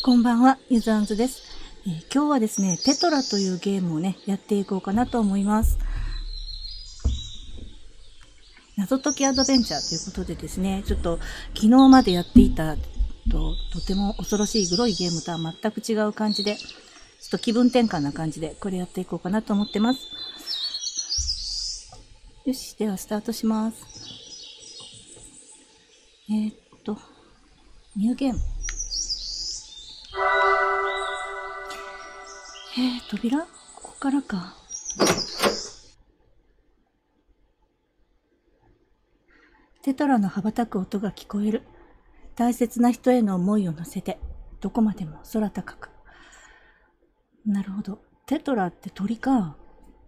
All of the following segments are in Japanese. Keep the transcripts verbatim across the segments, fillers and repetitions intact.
こんばんは、ゆずあんずです、えー。今日はですね、テトラというゲームをね、やっていこうかなと思います。謎解きアドベンチャーということでですね、ちょっと昨日までやっていたと、とても恐ろしいグロいゲームとは全く違う感じで、ちょっと気分転換な感じでこれやっていこうかなと思ってます。よし、ではスタートします。えー、っと、ニューゲーム。えー、扉？ここからか。テトラの羽ばたく音が聞こえる。大切な人への思いを乗せて、どこまでも空高く。なるほど。テトラって鳥か。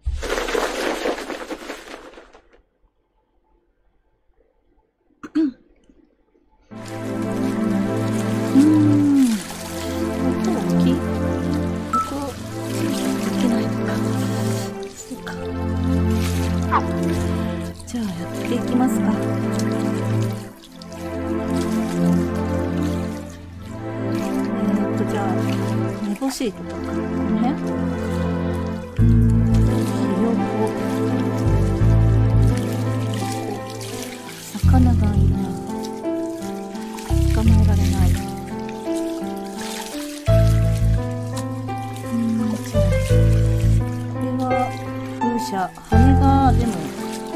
うーん。音大きい？ここ、いけないのか。そうか。じゃあやっていきますか。寝ぼしいとか、この辺？ひよこ。魚がいない。捕まえられない。うーん、じゃあ、これは風車。羽が、でも、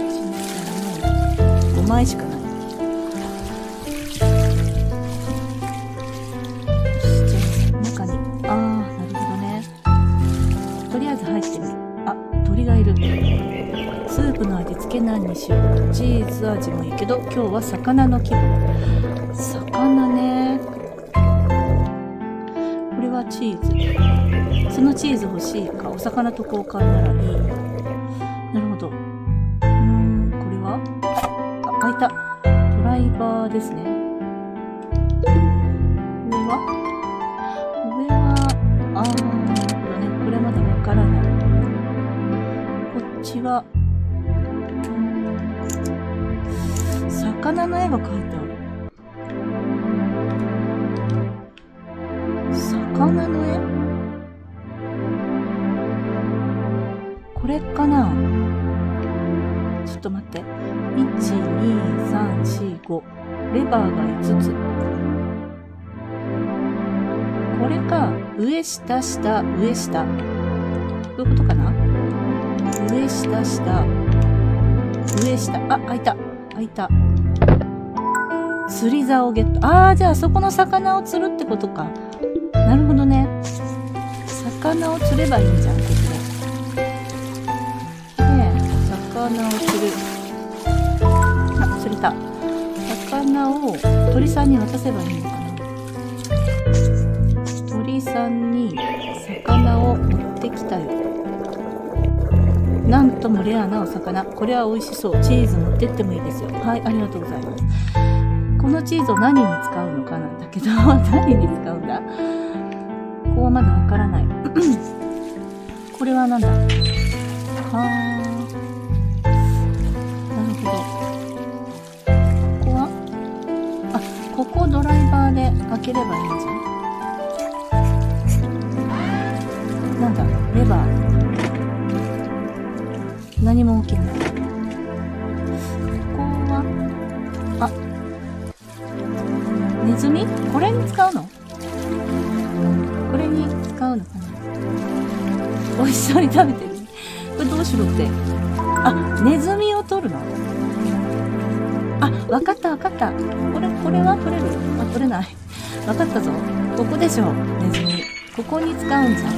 ごまいしかない。スープの味付け何にしよう。チーズ味もいいけど、今日は魚の気分。魚ね。これはチーズ。そのチーズ欲しいか。お魚と交換ならいい。なるほど。うーん、これはあ、開いた。ドライバーですね。上は上は、あー、なるほどね。これまだわからない。こっちは、魚の絵が描いてある。魚の絵？これかな？ちょっと待って。いち、に、さん、し、ご。レバーがいつつ。これか。上、下、下、上、下。どういうことかな？上、下、下。上、下。あ、開いた。開いた。釣り竿をゲット。ああ、じゃあそこの魚を釣るってことか。なるほどね。魚を釣ればいいんじゃん、ここで。で、魚を釣る。あ、釣れた。魚を鳥さんに渡せばいいのかな。鳥さんに魚を持ってきたよ。なんともレアなお魚。これは美味しそう。チーズ持ってってもいいですよ。はい、ありがとうございます。このチーズを何に使うのかなんだけど、何に使うんだ？ここはまだわからない。これはなんだ？はー。なるほど。ここは？あ、ここをドライバーで開ければいいんじゃん。なんだ？レバー。何も起きない。ここは、あ、ネズミ？これに使うの？これに使うのかな？美味しそうに食べてる。これどうしろって。あ、ネズミを取るの？あ、わかったわかった。これ、これは取れる？あ、取れない。わかったぞ。ここでしょ、ネズミ。ここに使うんじゃ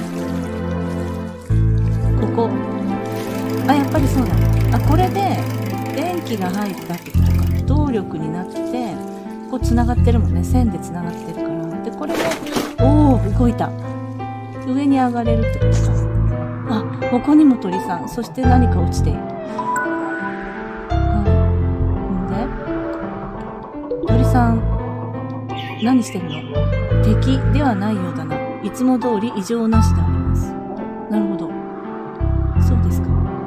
ん。ここ。あ、やっぱりそうだ。あ、これで電気が入ったってことか。動力になって、こう繋がってるもんね。線で繋がってるから。で、これで、おー、動いた。上に上がれるってことか。あ、ここにも鳥さん。そして何か落ちている。はい。んで、鳥さん、何してるの？敵ではないようだな。いつも通り異常なしであります。なるほど。そうですか。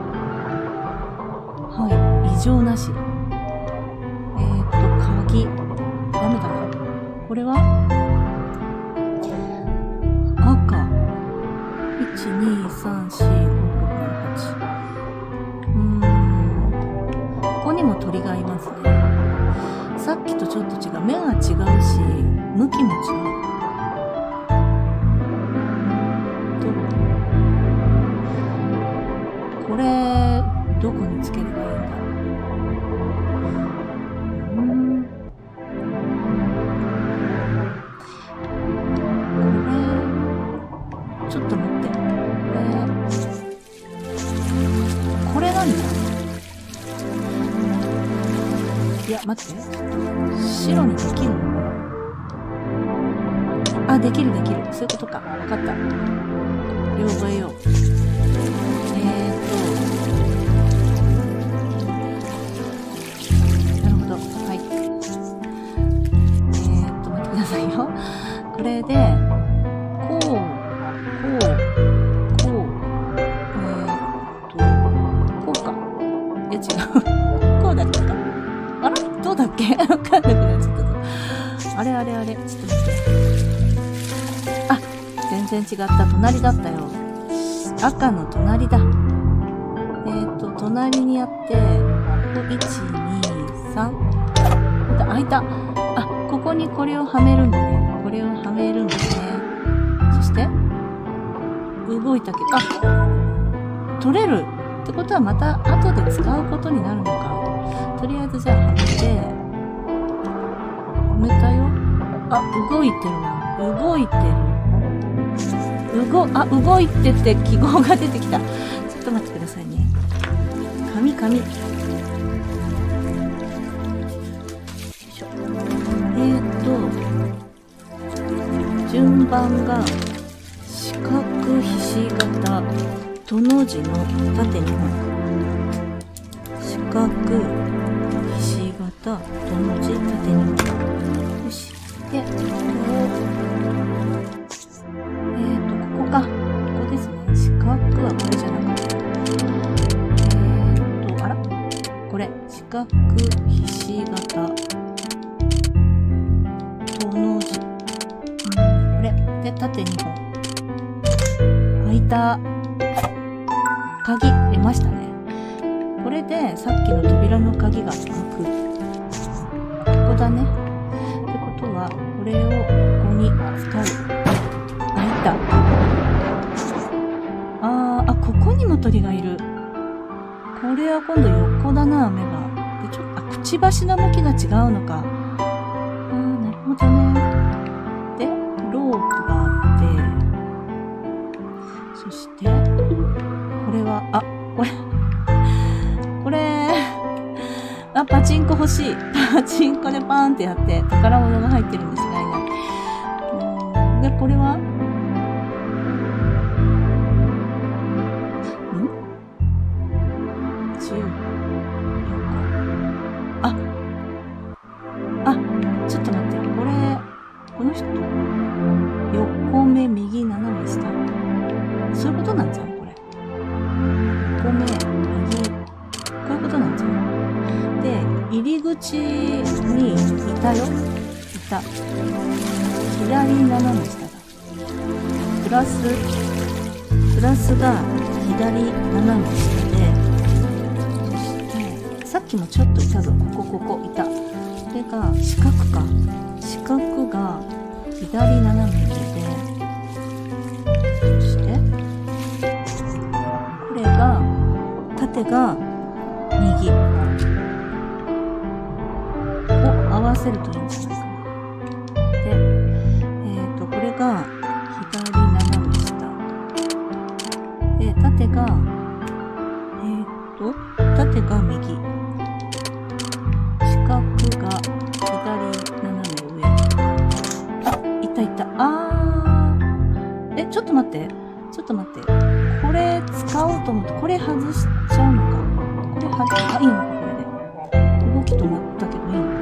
はい、異常なし。えーっと、鍵。ダメだな。これは？ に、さん、し、ご、ろく、なな、はち。うーん。ここにも鳥がいますね。さっきとちょっと違う。目が違うし、向きも違う。これ、どこにつければいいんだろう。うん。これ、ちょっと待って。これ、これなんだ。いや、待って。白にできるの？あ、できるできる。そういうことか。わかった。これを覚えよう。えーっと。なるほど。はい。えーっと、待ってくださいよ。これで、こう、こう、こう、えーっと、こうか。いや、違う。こうだっけか。あら？どうだっけ？わかんなくなっちゃったぞ。あれあれあれ。ちょっと待って。あ、全然違った。隣だったよ。赤の隣だ。えーっと、隣にあって、ここいち、に、さん。開いた。あ、ここにこれをはめるんだね。これをはめるんですね。そして、動いたけど、あ、取れる。ってことはまた後で使うことになるのか。とりあえずじゃあはめて、はめたよ。あ、動いてるな。動いてる。動、あ、動いてて記号が出てきた。ちょっと待ってくださいね。紙、紙。よいしょ。えーっと、順番が、四角、ひし形、との字の縦にほん。四角、ひし形、との字、縦にほん。よし。で、ここを、えーと、ここか。ここですね。四角はこれじゃなかった。えーと、あら？これ。四角、ひし形、との字。これ。で、縦にほん。開いた。鍵、出ましたね。これで、さっきの扉の鍵が開く。ここだね。ってことは、これをここに使う。開いた。あー、あ、ここにも鳥がいる。これは今度横だな、目が。で、ちょっと、あ、くちばしの向きが違うのか。あー、なるほどね。で、ロープがあって、そして、これは、あ、これ、これ、あ、パチンコ欲しい。パチンコでパーンってやって、宝物が入ってるに違いない。うん。で、これはん？じゅう。あ、あ、ちょっと待って。これ、この人、横目、右、斜め下。そういうことなんじゃん、これ。横目、右。こういうことなんじゃん。で、入り口にいたよ。いた。左斜め下だ。プラス、プラスが左斜め下で、そして、さっきもちょっといたぞ。ここ、ここ、いた。これが四角か。四角が左斜め右で、そして、これが、縦が右。合わせるといいんじゃないかな。で、えっと、これが左斜め下。で、縦が、えっと、縦が右。四角が左斜め上。あ、いたいた。あー。え、ちょっと待って。ちょっと待って。これ使おうと思って、これ外しちゃうのか。これ外、あ、いいのか、これで。動き止まったけどいいのか。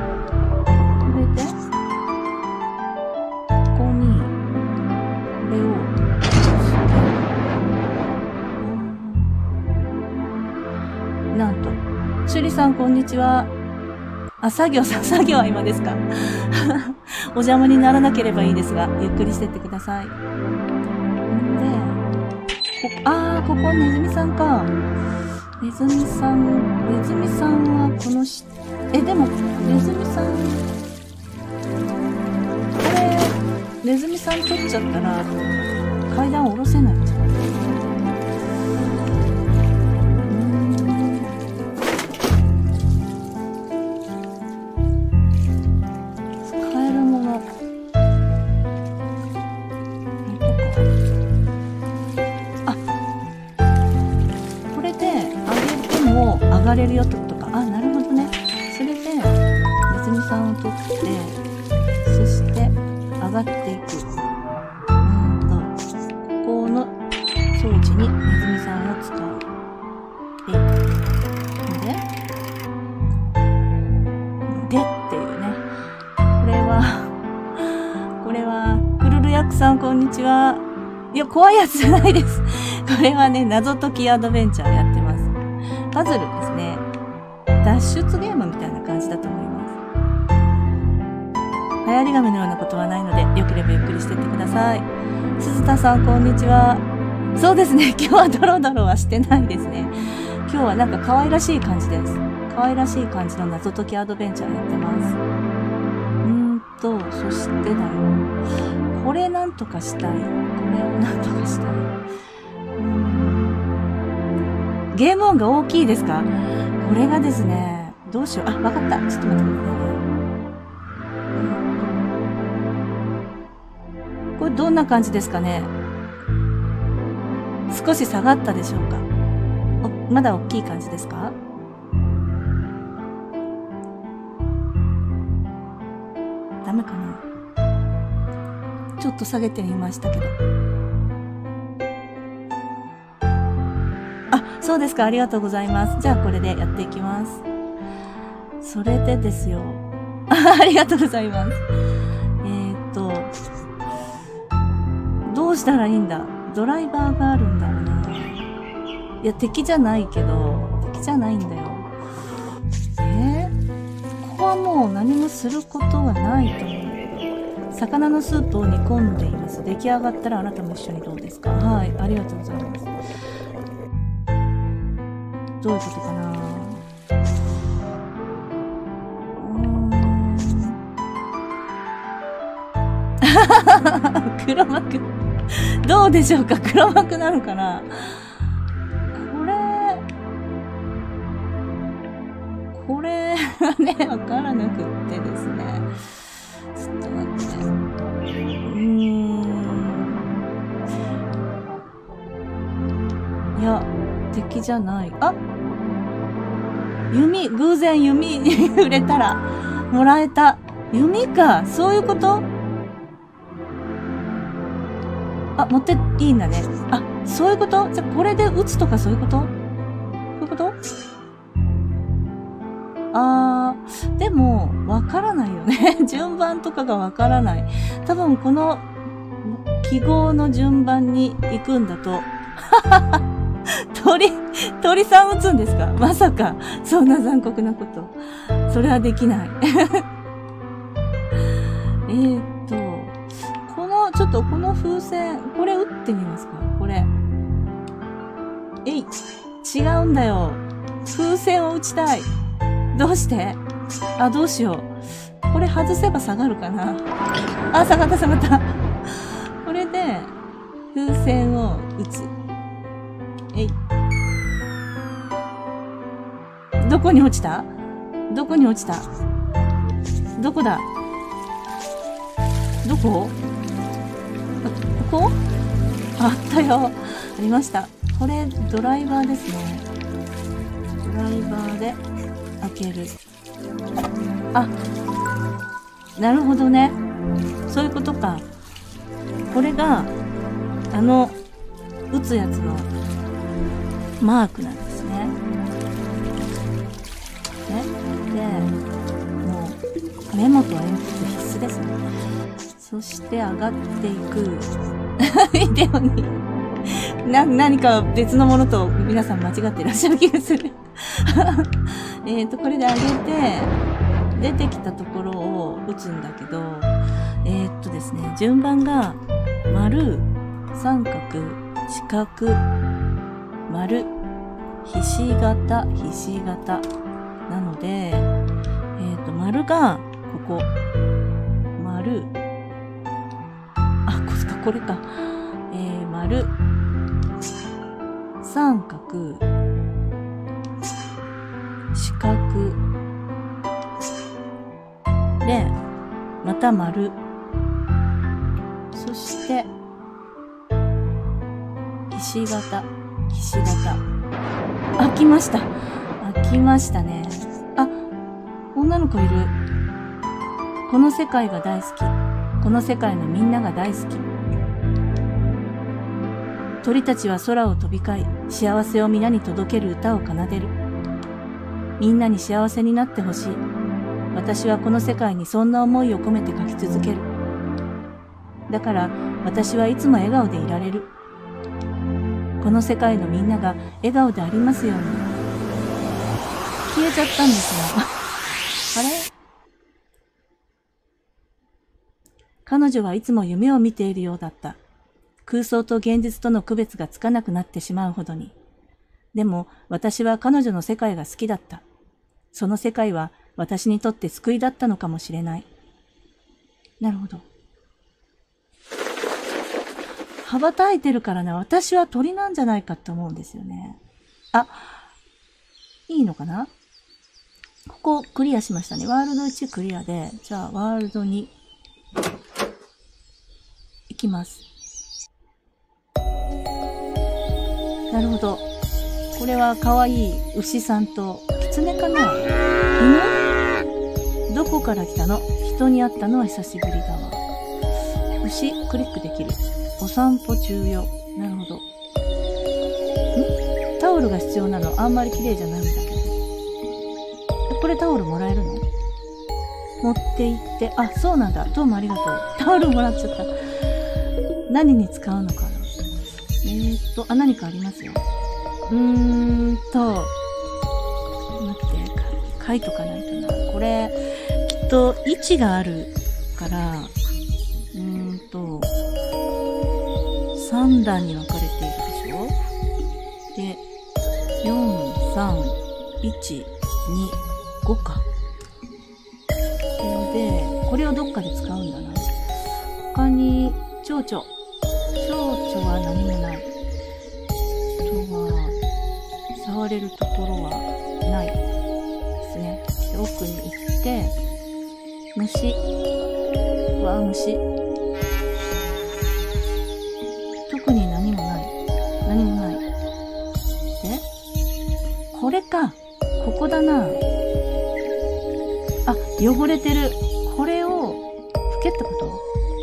シュリさん、こんにちは。あ、作業さん、作業は今ですかお邪魔にならなければいいですが、ゆっくりしてってください。んで、 あー、ここネズミさんか。ネズミさん、ネズミさんはこのし、え、でも、ネズミさん、これ、ネズミさん取っちゃったら、階段下ろせないんじゃん。上がれるよってことか。あ、なるほどね。それで、ネズミさんを取って、そして上がっていく。うーんと、ここの装置にネズミさんを使う。で、で、でっていうね。これは、これは、クルルヤックさんこんにちは。いや、怖いやつじゃないです。これはね、謎解きアドベンチャーやってます。パズルですね。脱出ゲームみたいな感じだと思います。流行り紙のようなことはないので、よければゆっくりしてってください。鈴田さん、こんにちは。そうですね。今日はドロドロはしてないですね。今日はなんか可愛らしい感じです。可愛らしい感じの謎解きアドベンチャーやってます。うーんと、そしてだよ。これなんとかしたい。これをなんとかしたい。うーんゲーム音が大きいですか？これがですね、どうしよう。あ、わかった。ちょっと待ってくださいね。これどんな感じですかね？少し下がったでしょうか？お、まだ大きい感じですか？ダメかな？ちょっと下げてみましたけど。あ、そうですか。ありがとうございます。じゃあこれでやっていきます。それでですよ。あ、ありがとうございます。えーっと、どうしたらいいんだ？ドライバーがあるんだろうな。いや、敵じゃないけど、敵じゃないんだよ。えー、ここはもう何もすることはないと思う。魚のスープを煮込んでいます。出来上がったらあなたも一緒にどうですか？はい、ありがとうございます。どういうことかな。うーん黒幕どうでしょうか？黒幕なのかな。これこれがねわからなくってですね、ちょっと待って。うーんいや敵じゃない。あ、弓、偶然弓に触れたらもらえた。弓か。そういうこと？あ、持っていいんだね。あ、そういうこと？じゃあこれで撃つとかそういうこと？そういうこと？あー、でも、わからないよね。順番とかがわからない。多分この記号の順番に行くんだと、鳥、鳥さん撃つんですか？まさか、そんな残酷なこと。それはできない。えーっと、この、ちょっとこの風船、これ撃ってみますか？これ。えい、違うんだよ。風船を撃ちたい。どうして？あ、どうしよう。これ外せば下がるかな？あ、下がった下がった。これで、風船を撃つ。えい。どこに落ちた？どこに落ちた？どこだ？どこ？あ、ここ？あったよ。ありました。これ、ドライバーですね。ドライバーで開ける。あ、なるほどね。そういうことか。これが、あの、撃つやつのマークなんですね。ね。で、もう、メモと鉛筆必須ですね。そして上がっていく。ビデオにな、何か別のものと皆さん間違っていらっしゃる気がする。えっと、これで上げて、出てきたところを打つんだけど、えー、っとですね、順番が、丸、三角、 四角、丸、ひし形、ひし形。なので、えっと、丸が、ここ。丸。あ、これか、これか。えー、丸。三角。四角。で、また丸。そして、ひし形、ひし形。開きました。開きましたね。あ、女の子いる。この世界が大好き。この世界のみんなが大好き。鳥たちは空を飛び交い、幸せを皆に届ける歌を奏でる。みんなに幸せになってほしい。私はこの世界にそんな思いを込めて書き続ける。だから私はいつも笑顔でいられる。この世界のみんなが笑顔でありますように。消えちゃったんですよ。あれ？彼女はいつも夢を見ているようだった。空想と現実との区別がつかなくなってしまうほどに。でも私は彼女の世界が好きだった。その世界は私にとって救いだったのかもしれない。なるほど。羽ばたいてるからね、私は鳥なんじゃないかって思うんですよね。あ、いいのかな？ここクリアしましたね。ワールドいちクリアで、じゃあワールドに行きます。なるほど。これは可愛い牛さんと狐かな？犬？どこから来たの？人に会ったのは久しぶりだわ。牛、クリックできる。お散歩中よ。なるほど。ん？タオルが必要なの。あんまり綺麗じゃないんだけど。これタオルもらえるの？持って行って、あ、そうなんだ。どうもありがとう。タオルもらっちゃった。何に使うのかな？えーっと、あ、何かありますよ。うーんと、待って、書いとかないとな。これ、きっと位置があるから、うーんと、さん段に分かれているでしょ？で、よん、さん、いち、に、ごか。で、これをどっかで使うんだな。他に、蝶々。蝶々は何もない。あとは、触れるところはないですね。で、奥に行って、虫。わあ、虫。特に何もない。何もない。で、これか。ここだな。あ、汚れてる。これを、拭けってこと？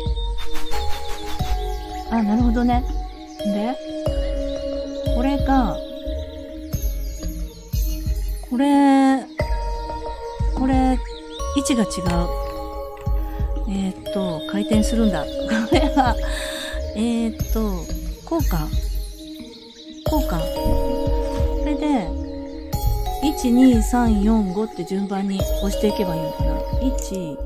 あ、なるほどね。で、これが、これ、これ、位置が違う。えー、っと、回転するんだ。これは、えー、っと、こうか。こうか。これで、いち、に、さん、よん、ごって順番に押していけばいいのかな。いち、に、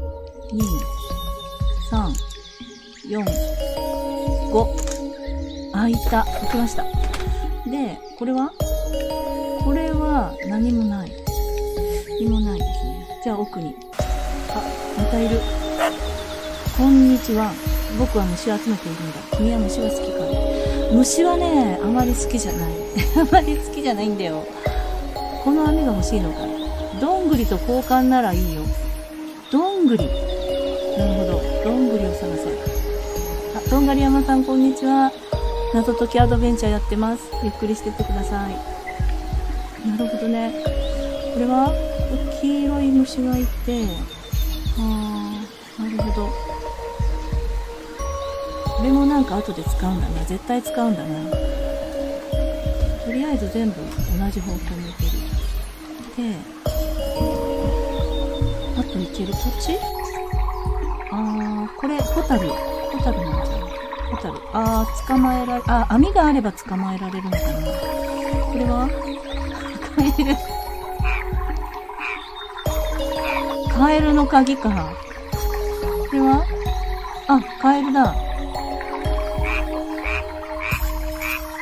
さん、よん、ご。あ、いった。開きました。で、これはこれは何もない。何もないですね。じゃあ奥に。あ、またいる。こんにちは。僕は虫を集めているんだ。君は虫が好きかい？虫はね、あまり好きじゃない。あまり好きじゃないんだよ。この網が欲しいのかい？どんぐりと交換ならいいよ。どんぐり。なるほど。どんぐりを探せ。あ、とんがり山さんこんにちは。謎解きアドベンチャーやってます。ゆっくりしてってください。なるほどね。これは黄色い虫がいて、あー、なるほど。これもなんか後で使うんだね。絶対使うんだな。とりあえず全部同じ方向に行ける。で、あと行ける。こっち？あー、これ、ホタル。ホタルなんじゃない？ホタル。あー、捕まえられ、あ、網があれば捕まえられるのかな。これはカエル。カエルの鍵か。これはあ、カエルだ。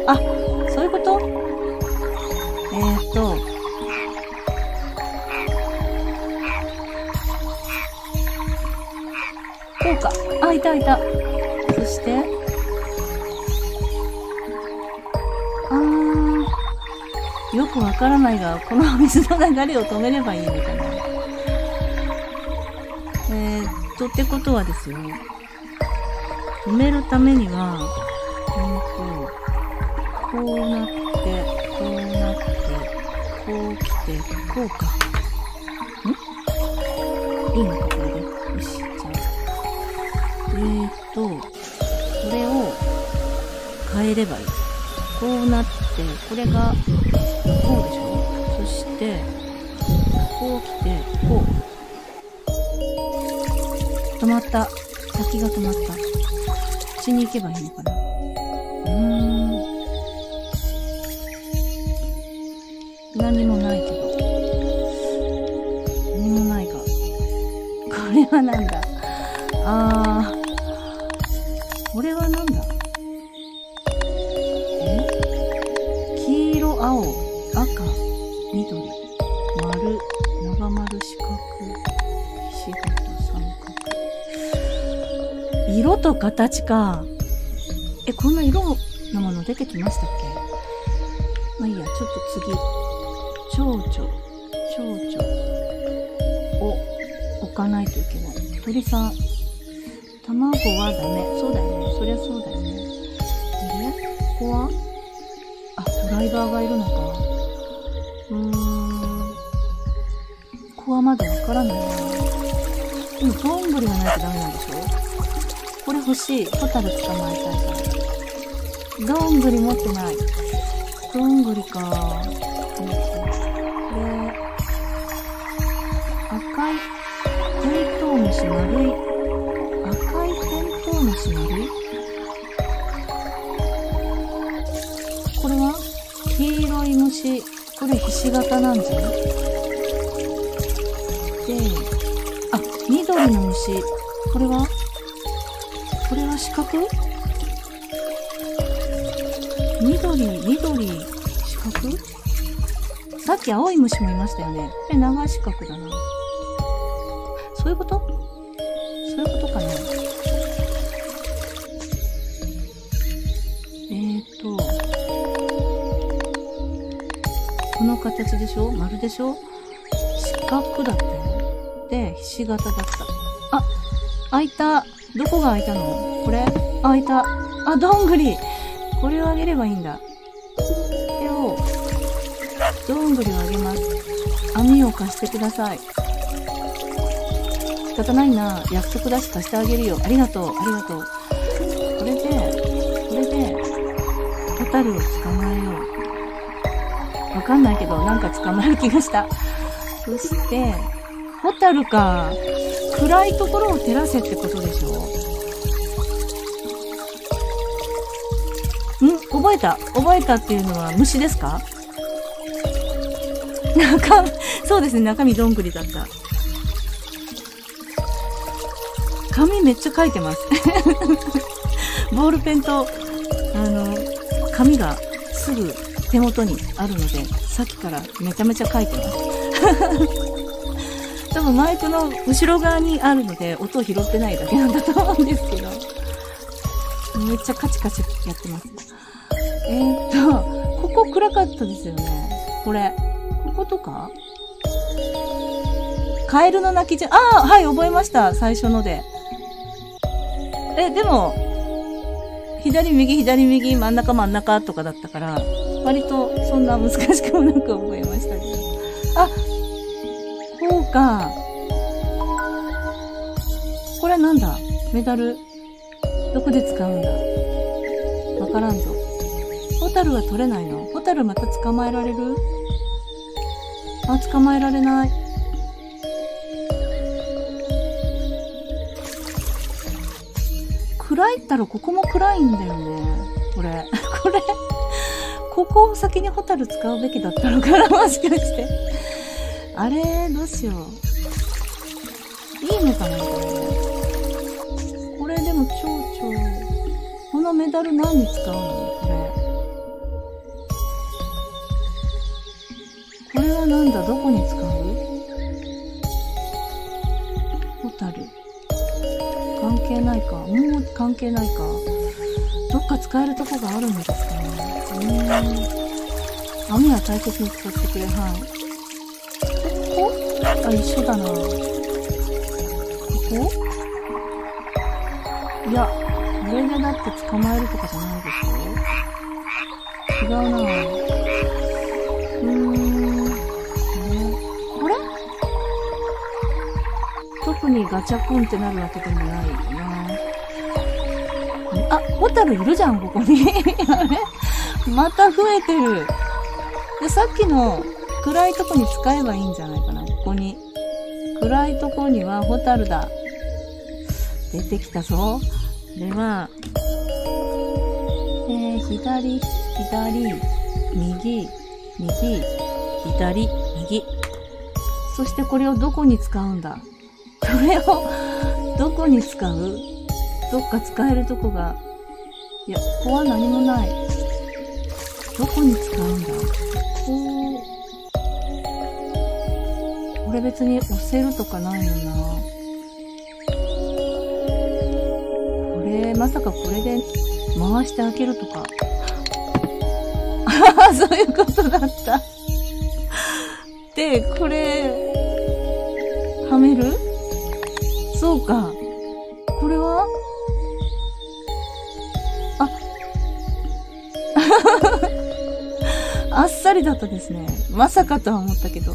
あ、そういうこと？えーっと、こうか。あ、いたいた。そして、あー、よくわからないが、この水の流れを止めればいいのかな。えーっと、ってことはですよ。止めるためには、うんと、こうなって、こうなって、こう来て、こうか。ん？いいのか、これで。よし、じゃあ。えーっと、これを変えればいい。こうなって、これが、こうでしょ？そして、こう来て、こう。止まった。先が止まった。こっちに行けばいいのかな。うーん。何もないけど。何もないか。これはなんだ。あー。これはなんだ。え？黄色、青、赤、緑、丸、長丸、四角、ひし形、三角。色と形か。え、こんな色のもの出てきましたっけ？まあいいや、ちょっと次。蝶々、蝶々を置かないといけない。鳥さん。卵はダメ。そうだよね。そりゃそうだよね。で、ここはあ、ドライバーがいるのか。うーん。ここはまだわからないな。でも、どんぐりがないとダメなんでしょ？これ欲しい。ホタル捕まえたいから。どんぐり持ってない。どんぐりか。これ、赤いテントウムシ丸い。赤いテントウムシ丸い？これは黄色い虫。これひし形なんじゃん。で、あ、緑の虫。これはこれは四角？緑、緑、四角？さっき青い虫もいましたよね。これ長四角だな。そういうこと？そういうことかな。えーと、この形でしょ？丸でしょ？四角だったよ。で、ひし形だった。あ、開いた。どこが開いたの？これ？開いた。あ、どんぐり。これをあげればいいんだ。手を、どんぐりをあげます。網を貸してください。仕方ないな。約束だし貸してあげるよ。ありがとう。ありがとう。これで、これで、ホタルを捕まえよう。わかんないけど、なんか捕まえる気がした。そして、ホタルか。暗いところを照らせってことでしょ？ん？覚えた。覚えたっていうのは虫ですか？中、そうですね。中身どんぐりだった。紙めっちゃ書いてます。ボールペンと、あの、紙がすぐ手元にあるので、さっきからめちゃめちゃ書いてます。多分マイクの後ろ側にあるので、音を拾ってないだけなんだと思うんですけど、めっちゃカチカチやってます。えーっと、ここ暗かったですよね。これ。こことか？カエルの鳴きじゃ、ああ、はい、覚えました。最初ので。え、でも、左右、左右、真ん中、真ん中とかだったから、割とそんな難しくもなく覚えましたけど。あ、こうか。これなんだ？メダル。どこで使うんだ？わからんぞ。ホタルは取れないの？ホタルまた捕まえられる？あ、捕まえられない。暗いったらここも暗いんだよね。これ。これ。ここを先にホタル使うべきだったのかな、もしかして。あれどうしよう。いいのかな、これ。これでも蝶々。このメダル何に使うの？これ。 これはなんだ、どこに使う？ホタル。関係ないか。もう関係ないか。どっか使えるとこがあるんですかね。うーん。網は大切に使ってくれ。はい。ここ？あ、一緒だな。ここ？いや、これでだって捕まえるとかじゃないでしょ？違うなぁ。うーん。これ？特にガチャコンってなるわけでもないよな。あ、ホタルいるじゃん、ここに。あれ？また増えてる。で、さっきの暗いとこに使えばいいんじゃないかな、ここに。暗いとこにはホタルだ。出てきたぞ。では、えー、左、左、右、右、左、右。そしてこれをどこに使うんだ？これをどこに使う？どっか使えるとこが。いや、ここは何もない。どこに使うんだ？こう。これ別に押せるとかないよな。これ、まさかこれで回して開けるとか。ああ、そういうことだった。で、これ、はめる？そうか。これは？あ。あっさりだったですね。まさかとは思ったけど。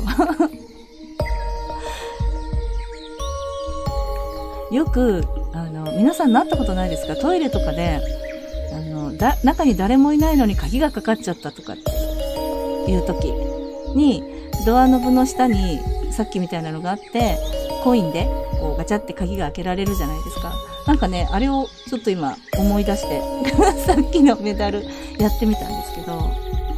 よく、あの、皆さんなったことないですか？トイレとかで、あの、だ、中に誰もいないのに鍵がかかっちゃったとかっていう時に、ドアノブの下にさっきみたいなのがあって、コインでこうガチャって鍵が開けられるじゃないですか。なんかね、あれをちょっと今思い出して、さっきのメダルやってみたんですけど、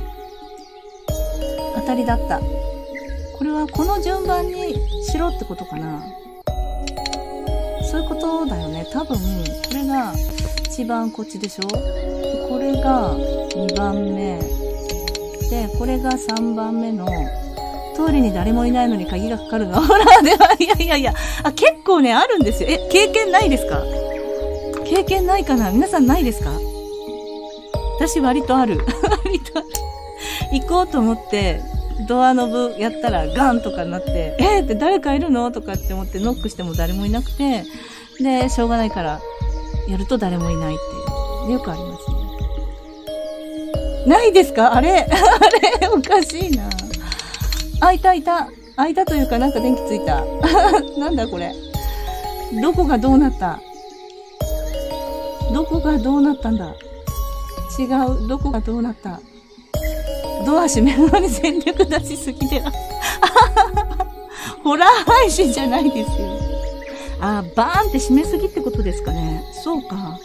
当たりだった。これはこの順番にしろってことかな。そういうことだよね。多分、これが一番こっちでしょ？でこれがにばんめ。で、これがさんばんめの、トイレに誰もいないのに鍵がかかるの。ほら、では、いやいやいや、あ、結構ね、あるんですよ。え、経験ないですか？経験ないかな？皆さんないですか？私割とある。割とある。行こうと思って、ドアノブやったらガンとかなって、えーって誰かいるの？とかって思ってノックしても誰もいなくて、で、しょうがないから、やると誰もいないっていう。よくありますね。ないですか？あれあれおかしいな。あ、いたいた。あ、いたというかなんか電気ついた。なんだこれ。どこがどうなった？どこがどうなったんだ？違う。どこがどうなった？ドア閉めるのに全力出しすぎでは。ホラー配信じゃないですよ。あ、バーンって閉めすぎってことですかね。そうか。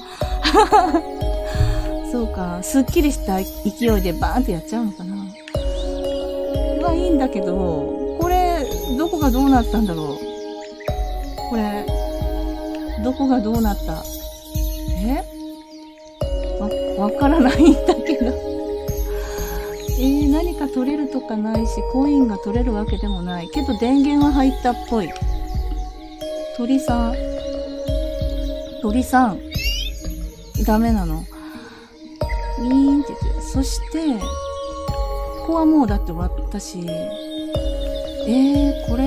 そうか。すっきりした勢いでバーンってやっちゃうのかな。はいいんだけど、これ、どこがどうなったんだろう。これ、どこがどうなった？え？わ、わからないんだけど。えー、何か取れるとかないし、コインが取れるわけでもない。けど電源は入ったっぽい。鳥さん。鳥さん。ダメなの。ウィーンって言って。そして、ここはもうだって終わったし。えー、これ。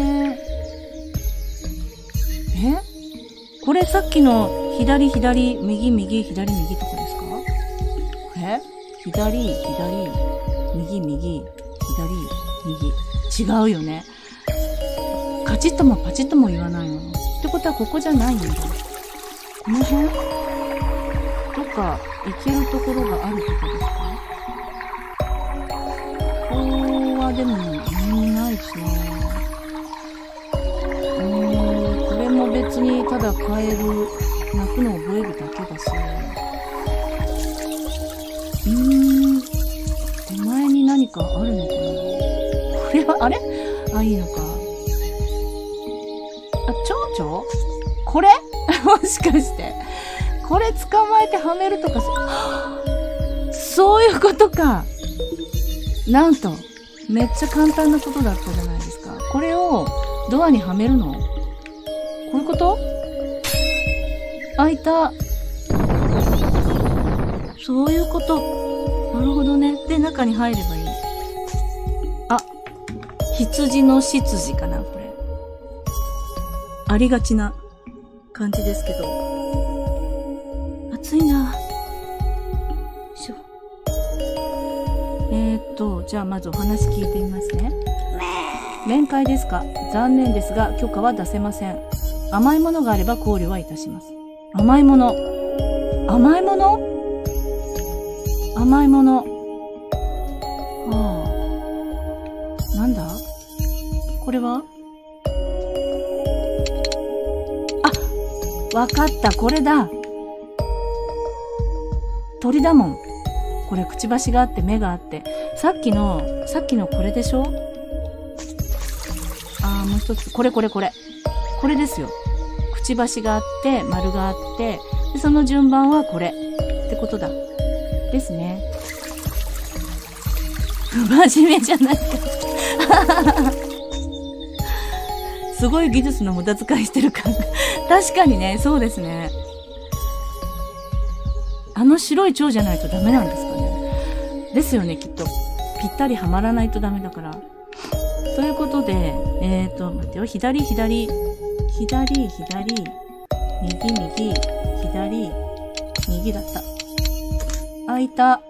え？これさっきの左左、右右、左右とかですか？これ？左、左、右右、左、右。違うよね。カチッともパチッとも言わないの。ってことはここじゃないんだ。この辺？どっか行けるところがあるとこですか？ここはでも何もないしね。うーん、これも別にただカエル鳴くのを覚えるだけだし。うーん、手前に何かあるのかな？これは、あれ？あ、いいのか。あ、蝶々？これ？もしかして。これ捕まえてはめるとか、そういうことか。なんと、 めっちゃ簡単なことだったじゃないですか。これをドアにはめるの？こういうこと？開いた。そういうこと。なるほどね。で、中に入ればいい。あ、羊の執事かな、これ。ありがちな感じですけど。暑いな。よいしょ。えーっと、じゃあまずお話聞いてみますね。面会ですか？残念ですが、許可は出せません。甘いものがあれば考慮はいたします。甘いもの。甘いもの？甘いもの。はあ。なんだ？これは？あ、わかった。これだ。鳥だもん。これ、くちばしがあって目があって。さっきの、さっきのこれでしょ？あー、もう一つ。これこれこれ。これですよ。くちばしがあって、丸があって、でその順番はこれ。ってことだ。ですね。真面目じゃないか。すごい技術の無駄遣いしてる感。確かにね、そうですね。あの白い蝶じゃないとダメなんですかね。ですよね、きっと。ぴったりはまらないとダメだから。ということで、えーと、待ってよ。左、左、左、左、右、右、左、右だった。開いた。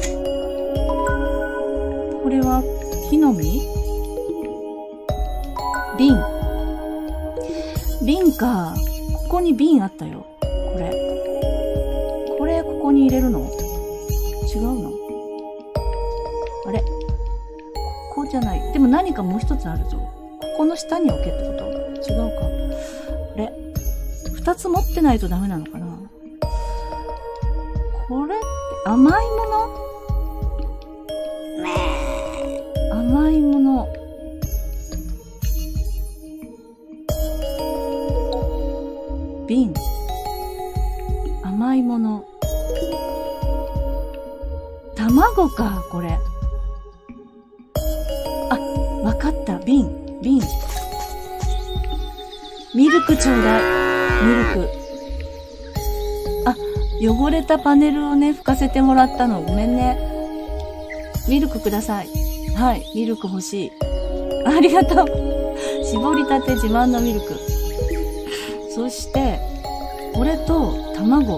これは、木の実？瓶。瓶か。ここに瓶あったよ。これ。これ、ここに入れるの？違うの？あれ？ここじゃない。でも何かもう一つあるぞ。ここの下に置けってこと？違うか。あれ？二つ持ってないとダメなのかな？これって甘いもの？甘いもの。瓶。甘いもの。卵か、これ。あ、わかった。瓶。瓶。ミルクちょうだい。ミルク。あ、汚れたパネルをね、拭かせてもらったの。ごめんね。ミルクください。はい、ミルク欲しい。ありがとう。絞りたて自慢のミルク。そして、これと卵。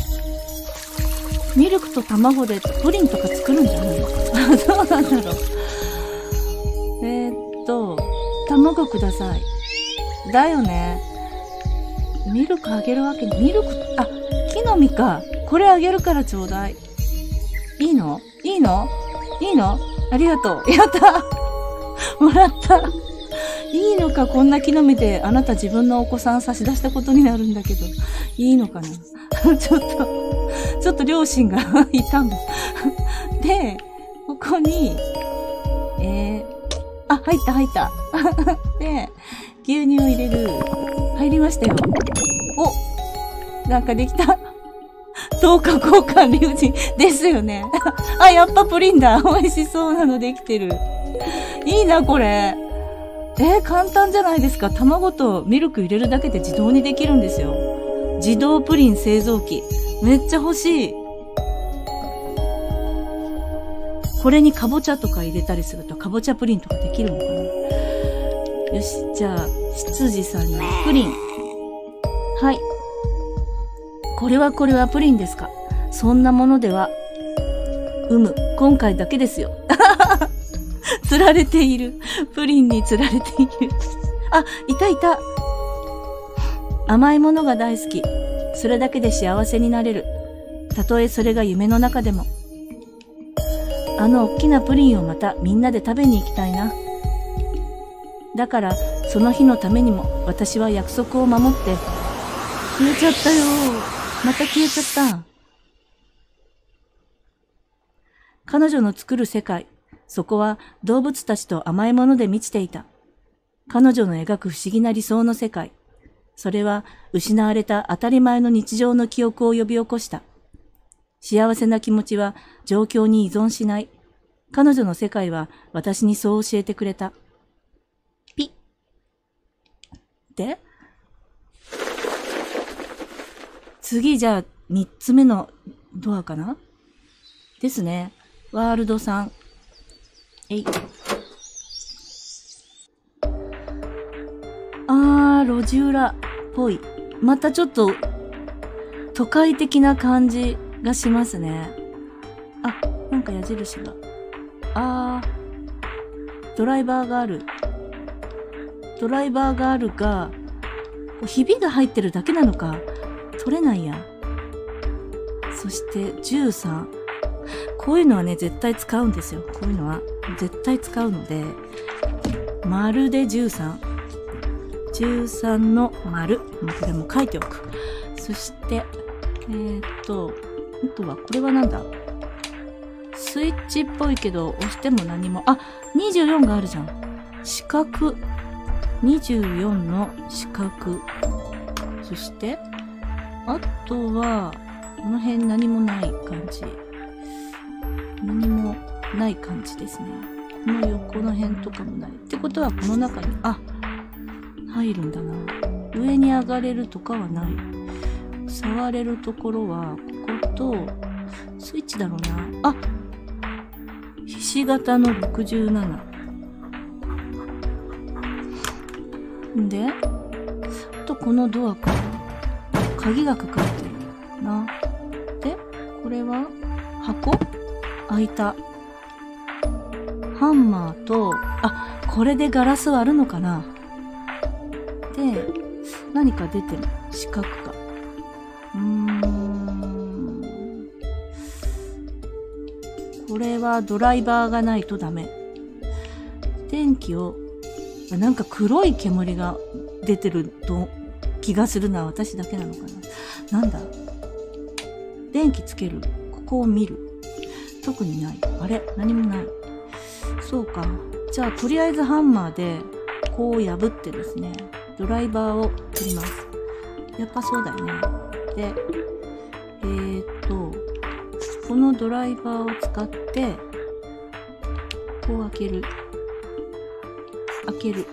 ミルクと卵でプリンとか作るんじゃないのか。どうなんだろう。えー、っと、卵ください。だよね。ミルクあげるわけに、ミルク、あ、木の実か。これあげるからちょうだい。いいの？いいの？いいの？ありがとう。やったもらったいいのか、こんな木の実であなた自分のお子さん差し出したことになるんだけど。いいのかなちょっと、ちょっと両親が痛む。で、ここに、えー、あ、入った入った。で、牛乳を入れる。入りましたよ。お、なんかできた。等価交換理不尽ですよね。あ、やっぱプリンだ。美味しそうなのできてる。いいな、これ。えー、簡単じゃないですか。卵とミルク入れるだけで自動にできるんですよ。自動プリン製造機。めっちゃ欲しい。これにかぼちゃとか入れたりすると、かぼちゃプリンとかできるのかな？よし、じゃあ、執事さんにプリン。はい。これはこれはプリンですか？そんなものでは。うむ、今回だけですよ。釣られている。プリンに釣られている。あ、いたいた。甘いものが大好き。それだけで幸せになれる。たとえそれが夢の中でも。あの大きなプリンをまたみんなで食べに行きたいな。だから、その日のためにも私は約束を守って。消えちゃったよ。また消えちゃった。彼女の作る世界。そこは動物たちと甘いもので満ちていた。彼女の描く不思議な理想の世界。それは失われた当たり前の日常の記憶を呼び起こした。幸せな気持ちは状況に依存しない。 彼女の世界は私にそう教えてくれた。ピッ。で、次じゃあ三つ目のドアかなですね。ワールドさん。えい。あー、路地裏っぽい。またちょっと都会的な感じがしますね。あ、なんか矢印が。あー、ドライバーがある。ドライバーがあるが、ひびが入ってるだけなのか。取れないや。そしてじゅうさん。こういうのはね、絶対使うんですよ。こういうのは絶対使うので、丸でじゅうさん。じゅうさんの丸。これも書いておく。そして、えー、っと、あとは、これはなんだ？スイッチっぽいけど、押しても何も。あ、にじゅうよんがあるじゃん。四角。にじゅうよんの四角。そして、あとは、この辺何もない感じ。何もない感じですね。この横の辺とかもない。ってことは、この中に、あ、入るんだな。上に上がれるとかはない。触れるところは、ここと、スイッチだろうな。あ、ひし形のろくじゅうなな。んで、あとこのドアか。鍵がかかってるな。で、これは箱？開いた。ハンマーと、あ、これでガラス割るのかな。で、何か出てる。四角が。うーん。これはドライバーがないとダメ。電気を、なんか黒い煙が出てると気がするのは私だけなのかな。なんだ？電気つける。ここを見る。特にない。あれ？何もない。そうか。じゃあ、とりあえずハンマーで、こう破ってですね、ドライバーを取ります。やっぱそうだよね。で、えーっと、このドライバーを使って、こう開ける。開ける。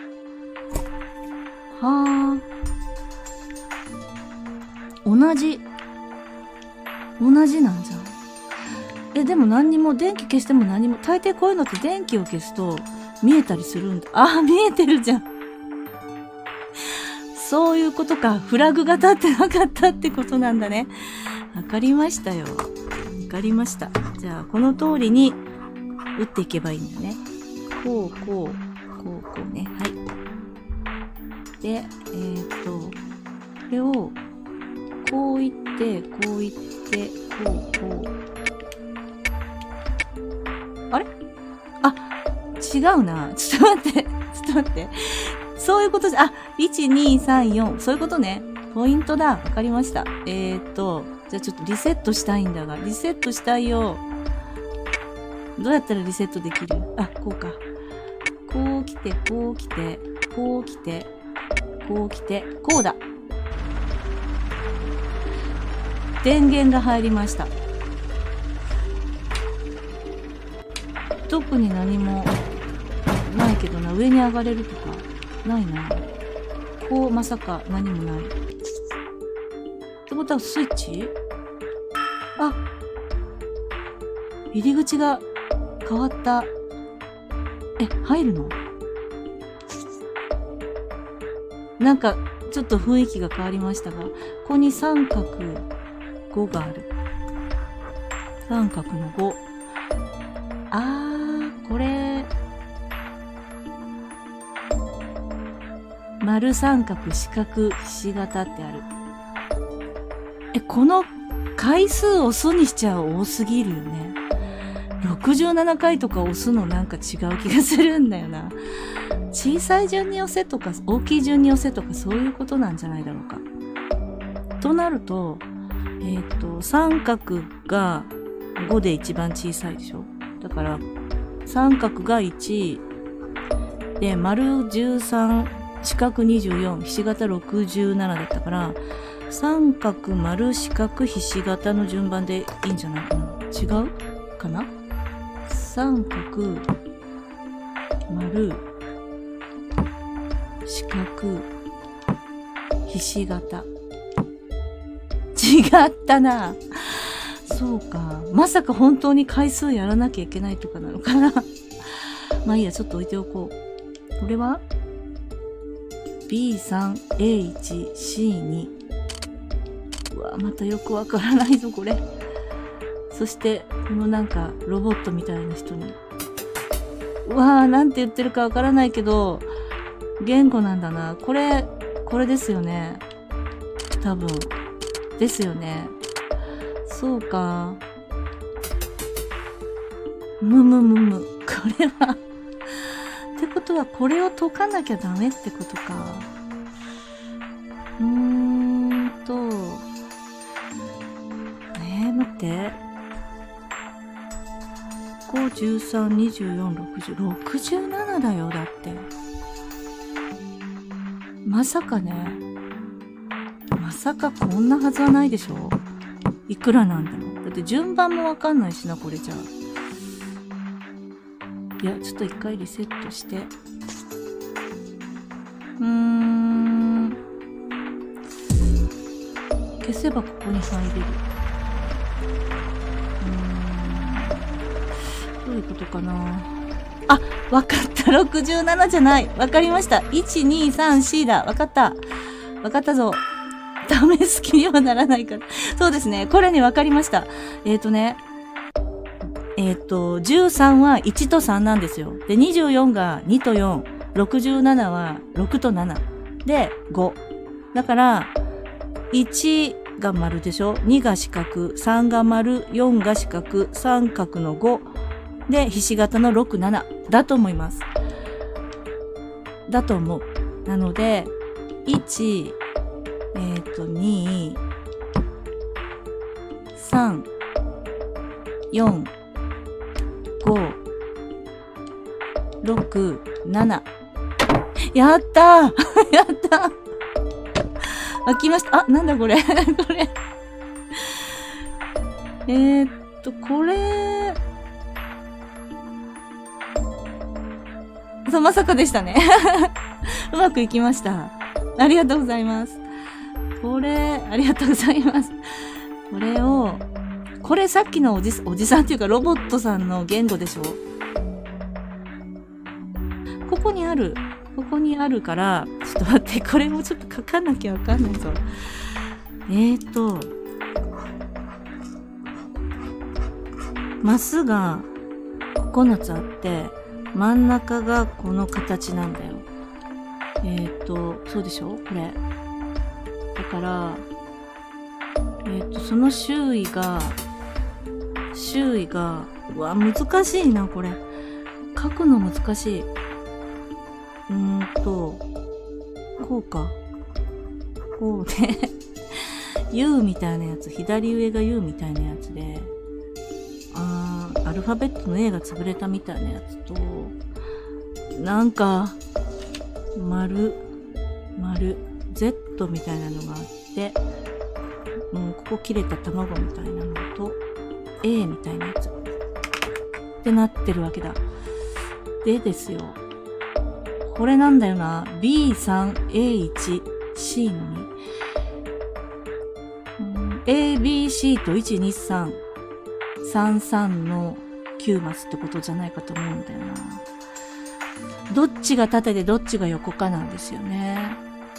はあ。同じ。同じなんじゃん。え、でも何にも、電気消しても何も、大抵こういうのって電気を消すと見えたりするんだ。あ、見えてるじゃん。そういうことか。フラグが立ってなかったってことなんだね。わかりましたよ。わかりました。じゃあ、この通りに打っていけばいいんだね。こう、こう、こう、こうね。はい。で、えーっと、これを、こういって、こういって、こう、こう。あれ？あ、違うな。ちょっと待って。ちょっと待って。そういうことじゃ、あ、いち、に、さん、よん。そういうことね。ポイントだ。わかりました。えーっと、じゃあちょっとリセットしたいんだが、リセットしたいよ。どうやったらリセットできる？あ、こうか。こう来て、こう来て、こう来て、こう来て、こうだ。電源が入りました。特に何もないけどな。上に上がれるとかないな。こうまさか何もない。ってことはスイッチ？あ、入り口が変わった。え、入るの？なんかちょっと雰囲気が変わりましたが、ここに三角ごがある。三角のご。あー、これ、丸三角四角ひし形ってある。え、この回数押すにしちゃ多すぎるよね。ろくじゅうななかいとか押すのなんか違う気がするんだよな。小さい順に押せとか大きい順に押せとかそういうことなんじゃないだろうか。となると、えっと、三角がごで一番小さいでしょ。だから、三角がいち、で、丸じゅうさん、四角にじゅうよん、ひし形ろくじゅうななだったから、三角、丸、四角、ひし形の順番でいいんじゃないかな。違うかな？ 三角、丸、四角、ひし形。違ったな。そうか。まさか本当に回数やらなきゃいけないとかなのかな。まあいいや、ちょっと置いておこう。これは ビースリー、エーワン、シーツー。うわ、またよくわからないぞ、これ。そして、このなんか、ロボットみたいな人に。うわー、なんて言ってるかわからないけど、言語なんだな。これ、これですよね。多分。ですよね。そうか。むむむむ。これは。ってことは、これを解かなきゃダメってことか。うーんと。えー、待って。ご、じゅうさん、にじゅうよん、ろくじゅう。ろくじゅうななだよ、だって。まさかね。まさかこんなはずはないでしょ？いくらなんでも。だって順番もわかんないしな、これじゃあ。いや、ちょっと一回リセットして。うーん。消せばここに入れる。うーん。どういうことかな。あ、わかった。ろくじゅうななじゃない。わかりました。いち、に、さん、よんだ。わかった。わかったぞ。試す気にはならないから。そうですね。これにわかりました。えっとね。えっと、じゅうさんはいちとさんなんですよ。で、にじゅうよんがにとよん。ろくじゅうななはろくとなな。で、ご。だから、いちが丸でしょ？ に が四角。さんが丸。よんが四角。三角のご。で、ひし形のろく、なな。だと思います。だと思う。なので、いち、えっと、に、さん、よん、ご、ろく、なな。やったーやったー開きました。あ、なんだこれこれ。えーっと、これ、そう、まさかでしたね。うまくいきました。ありがとうございます。これ、ありがとうございます。これを、これさっきのおじ、おじさんっていうかロボットさんの言語でしょ？ここにある。ここにあるから、ちょっと待って、これもちょっと書かなきゃわかんないぞ。えーと、マスがここなつあって、真ん中がこの形なんだよ。えーと、そうでしょ？これ。だから、えっと、その周囲が、周囲が、うわ、難しいな、これ。書くの難しい。うーんと、こうか。こうで、U みたいなやつ、左上が U みたいなやつで、あー、アルファベットの A が潰れたみたいなやつと、なんか、丸、丸、Z みたいなのがあって、うん、ここ切れた卵みたいなのと、A みたいなやつ。ってなってるわけだ。でですよ。これなんだよな。ビースリー、エーワン、シーツー のに。うん、A、B、C といち、に、さん。さん、さんのきゅうマスってことじゃないかと思うんだよな。どっちが縦でどっちが横かなんですよね。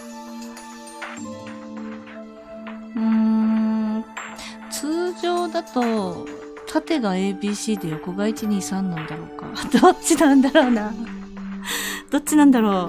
うーん。通常だと、縦が エービーシー で横がいちにさんなんだろうか。どっちなんだろうな。どっちなんだろ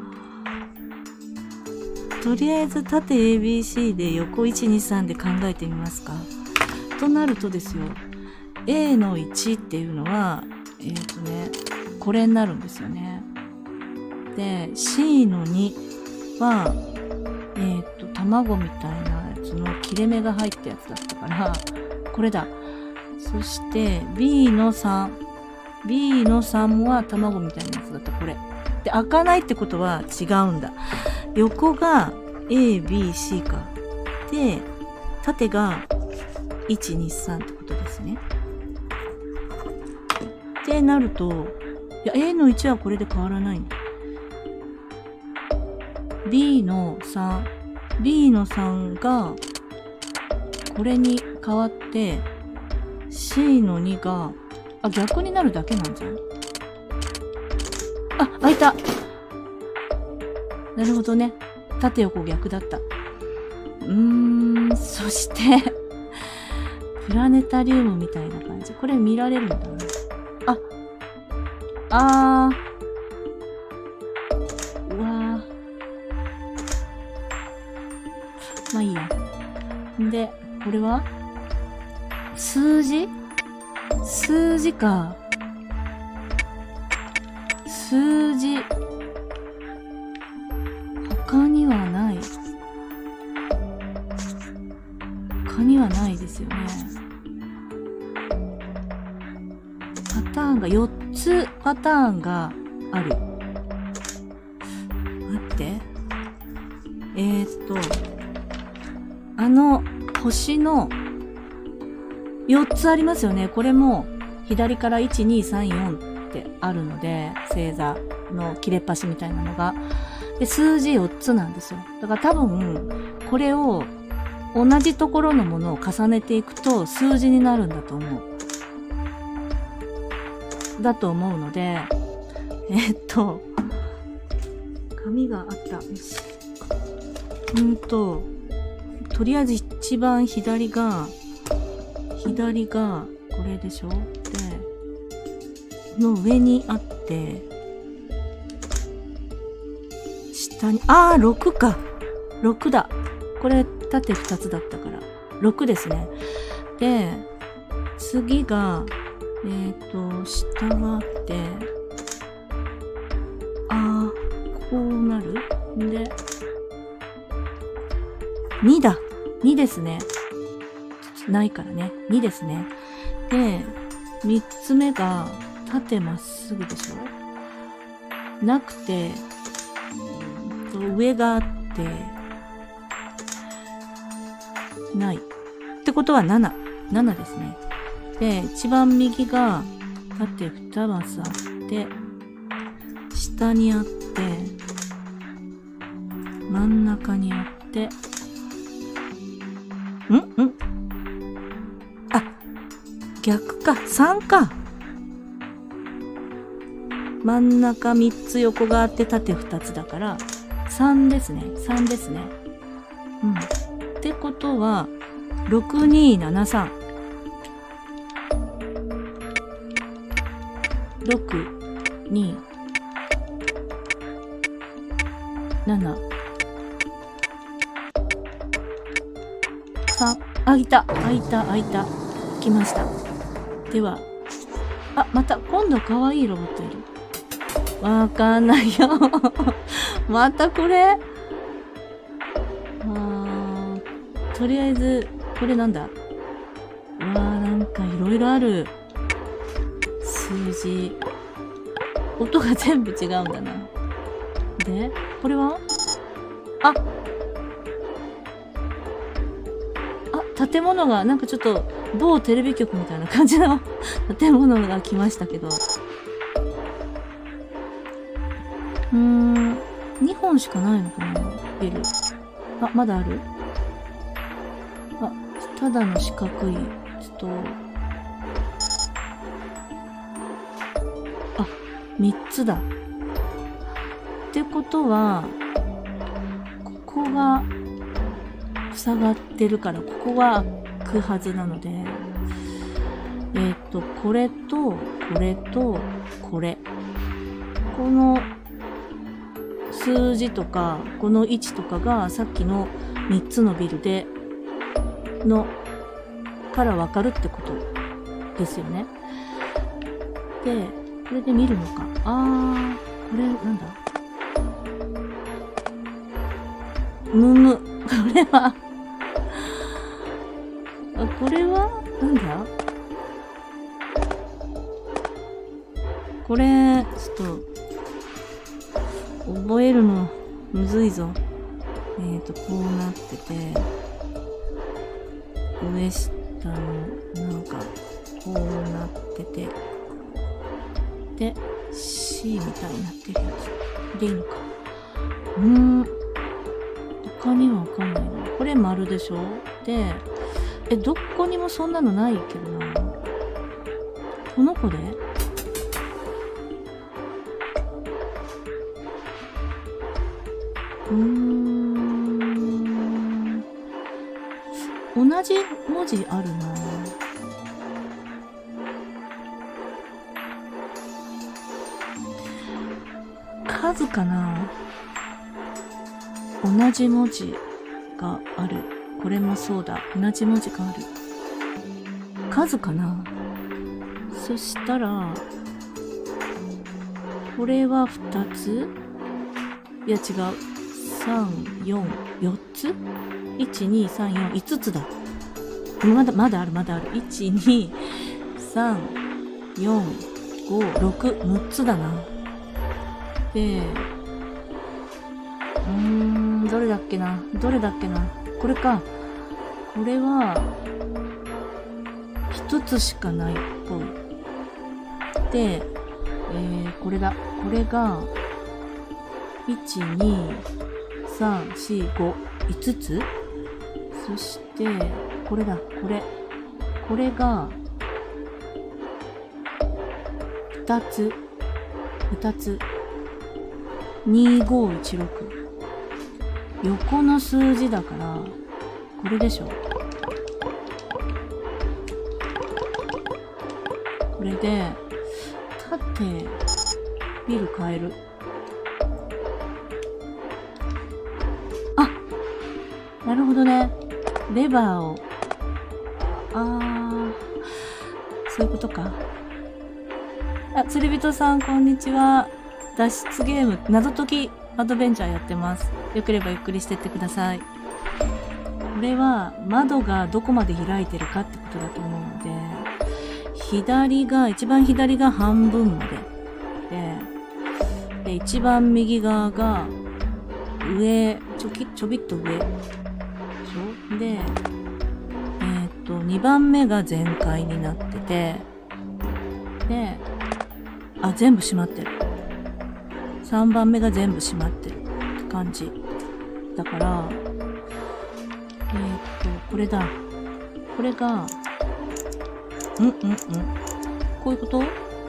う。とりあえず縦 エービーシー で横いちにさんで考えてみますか。となるとですよ。A のいちっていうのは、えっとね、これになるんですよね。で、C のには、えっと、卵みたいなやつの切れ目が入ったやつだったから、これだ。そして、B のさん。B のさんは卵みたいなやつだった、これ。で、開かないってことは違うんだ。横が A、B、C か。で、縦がいち、に、さんってことですね。 ってなると、いや、A のいちはこれで変わらないんだ。B のさん、B のさんが、これに変わって、C のにが、あ、逆になるだけなんじゃん。あ、開いた。なるほどね。縦横逆だった。うーん、そして、プラネタリウムみたいな感じ。これ見られるんだな。あ、あー。うわー。まあいいや。で、これは数字数字か。数字。他にはない。他にはないですよね。パターンがよっつパターンがある。待って。えーっと、あの星のよっつありますよね。これも左からいち、に、さん、よんってあるので、星座の切れっ端みたいなのが。で、数字よっつなんですよ。だから多分、これを同じところのものを重ねていくと数字になるんだと思う。だと思うので、えー、っと、紙があった。よし。うんと、とりあえず一番左が、左がこれでしょ？で、の上にあって、下に、あー、ろくか。ろくだ。これ縦ふたつだったから。ろくですね。で、次が、えっと、下があって、あー、こうなる？で、にだ。にですね。ないからね。にですね。で、みっつめが縦まっすぐでしょ？なくて、上があって、ない。ってことはなな。ななですね。で、一番右が縦ふたマスあって、下にあって、真ん中にあって、んんあ、逆か。さんか。真ん中みっつ横があって縦ふたつだから、さんですね。さんですね。うん。ってことは、ろくにななさん。ろく、に、なな、さん。あ、いた、あ、いた、あ、いた。来ました。では、あ、また、今度かわいいロボットいる。わかんないよ。またこれあー、とりあえず、これなんだ？うわー、なんかいろいろある。数字。音が全部違うんだな。で、これはああ、建物が、なんかちょっと、某テレビ局みたいな感じの建物が来ましたけど。うーん、にほんしかないのかな、ビル。あ、まだある？あ、ただの四角い、ちょっと、あ、みっつだ。ってことは、ここが塞がってるから、ここが開くはずなので、えっと、これと、これと、これ。この数字とか、この位置とかがさっきのみっつのビルで、の、からわかるってことですよね。で、これで見るのか。あー、これなんだ？むむ。これはあ、これはなんだ？これ、ちょっと、覚えるの、むずいぞ。えっと、こうなってて、上下の、なんか、こうなってて、 で、C みたいになってるやつ。でいいのか。うーん。他にはわかんないな。これ丸でしょ？で、え、どこにもそんなのないけどな。この子で？うーん。同じ文字あるな。数かな。同じ文字がある。これもそうだ。同じ文字がある。数かな。そしたら、これは二つ？いや違う。三、四、四つ？一、二、三、四、五つだ。まだ、まだある、まだある。一、二、三、四、五、六、六つだな。で、うーん、どれだっけな。どれだっけな。これか。これは、一つしかないっぽい。で、えー、これだ。これが、いち、に、さん、し、ご、いつつ？そして、これだ。これ。これが、ふたつ。ふたつ。にごいちろく。横の数字だから、これでしょ。これで、縦、ビル変える。あ！なるほどね。レバーを。あー。そういうことか。あ、釣り人さん、こんにちは。脱出ゲーム、謎解きアドベンチャーやってます。よければゆっくりしてってください。これは窓がどこまで開いてるかってことだと思うので、左が、一番左が半分まで。で、で一番右側が上、ちょき、ちょびっと上。でしょ？で、えーっと、にばんめが全開になってて、で、あ、全部閉まってる。さんばんめが全部閉まってるって感じ。だから、えー、っと、これだ。これが、んんんこういうこと？い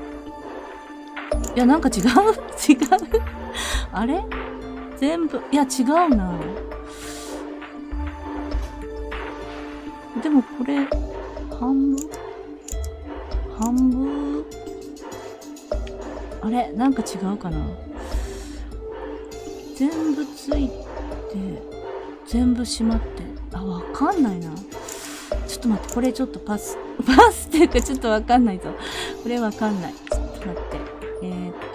や、なんか違う違うあれ全部、いや、違うな。でもこれ、半分半分あれなんか違うかな。全部ついて、全部閉まって。あ、わかんないな。ちょっと待って、これちょっとパス、パスっていうかちょっとわかんないぞ。これわかんない。ちょっと待って。えーっと、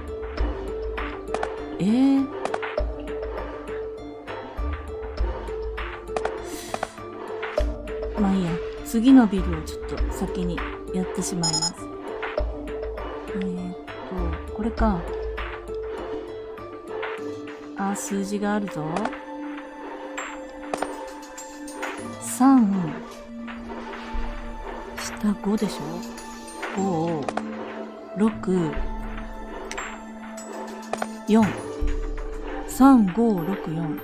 えー、まあいいや。次のビルをちょっと先にやってしまいます。えーっと、これか。あ、数字があるぞ。さん、下ごでしょ？ ご、ろく、よん。さん、ご、ろく、よん。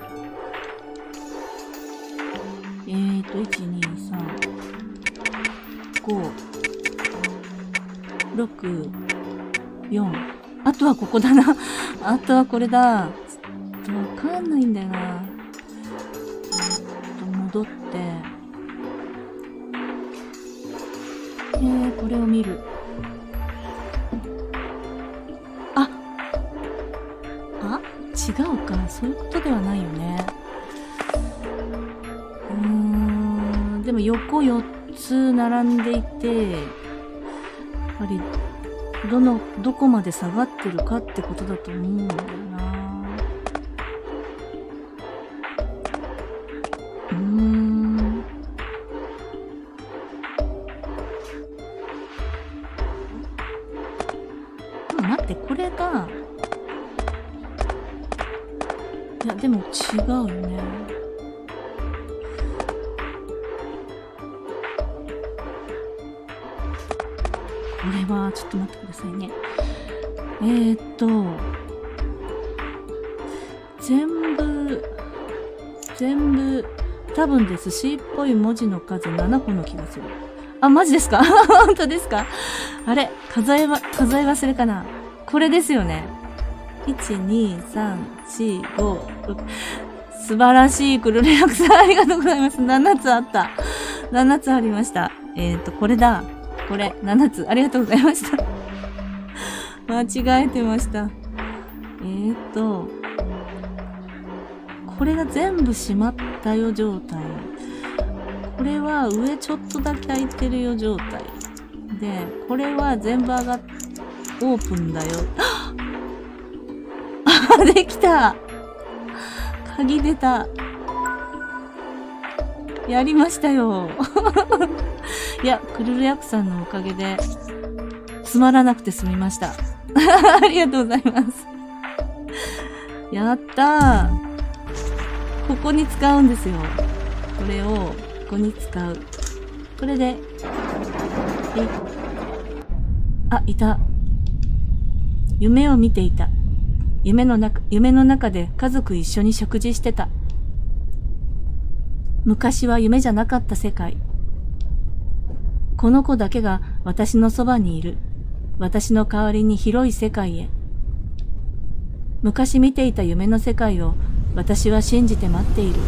えーと、いち、に、さん、ご、ろく、よん。あとはここだな。あとはこれだ。ちょっとわかんないんだよな。えーっと、戻って。えー、これを見る。ああ違うか。そういうことではないよね。うーん。でも横よっつ並んでいて、やっぱり、どの、どこまで下がってるかってことだと思うんだよな。うーん。でも待って、これが、いや、でも違うよね。これは、ちょっと待ってくださいね。えーっと、全部、全部、多分です。C っぽい文字の数ななこの気がする。あ、マジですか？本当ですか？あれ数えわ、数え忘れかな？これですよね。いち、に、さん、よん、ご、ろく。素晴らしい、クルレアクさん。ありがとうございます。ななつあった。ななつありました。えっと、これだ。これ、ななつ。ありがとうございました。間違えてました。えっと、これが全部閉まったよ状態。これは上ちょっとだけ開いてるよ状態。で、これは全部上がっ、オープンだよ。あ、できた！鍵出た。やりましたよ。いや、クルルヤクさんのおかげで、つまらなくて済みました。ありがとうございます。やったー。ここに使うんですよ。これを、ここに使う。これで、えい。あ、いた。夢を見ていた。夢の中、夢の中で家族一緒に食事してた。昔は夢じゃなかった世界。この子だけが私のそばにいる。私の代わりに広い世界へ。昔見ていた夢の世界を私は信じて待っている。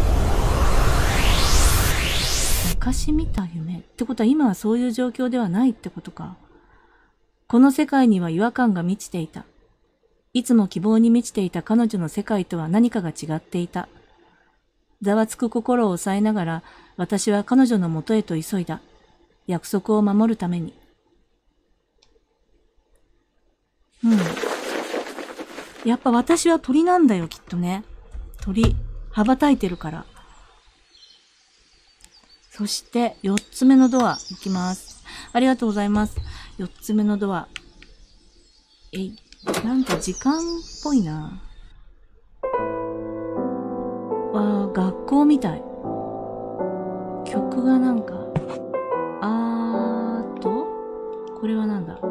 昔見た夢ってことは今はそういう状況ではないってことか。この世界には違和感が満ちていた。いつも希望に満ちていた彼女の世界とは何かが違っていた。ざわつく心を抑えながら、私は彼女のもとへと急いだ。約束を守るために。うん。やっぱ私は鳥なんだよ、きっとね。鳥、羽ばたいてるから。そして、四つ目のドア、行きます。ありがとうございます。四つ目のドア。えい。なんか時間っぽいな。あー、学校みたい。曲がなんか、あーと、これはなんだ。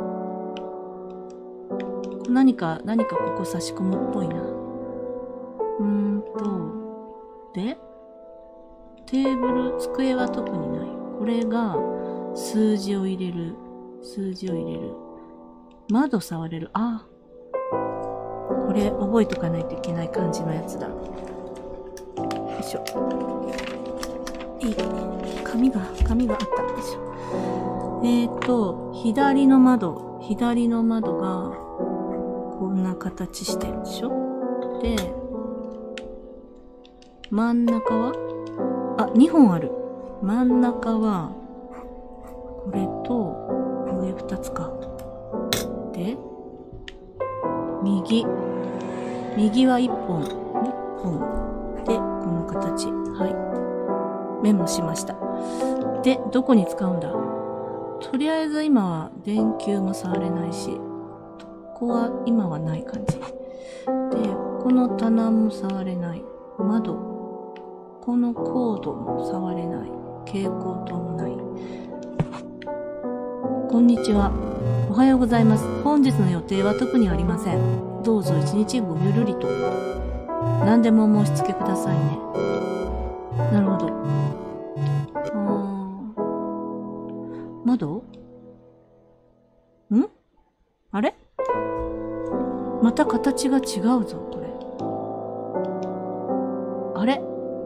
何か、何かここ差し込むっぽいな。うーんと、で、テーブル、机は特にない。これが、数字を入れる。数字を入れる。窓触れる。あ、これ覚えとかないといけない感じのやつだ。よいしょ。いい。紙が、紙があった。よいしょ。えーと、左の窓。左の窓が、こんな形してるでしょ。で、真ん中はあ、にほんある。真ん中は、これと、上ふたつか。で、右。右はいっぽん。いっぽん。で、この形。はい。メモしました。で、どこに使うんだ？とりあえず今は電球も触れないし、ここは今はない感じ。で、この棚も触れない。窓。このコードも触れない。蛍光灯もない。こんにちは。おはようございます。本日の予定は特にありません。どうぞ一日ごゆるりと。何でもお申し付けくださいね。なるほど。あー。窓？ん？あれ？また形が違うぞ、これ。あれ？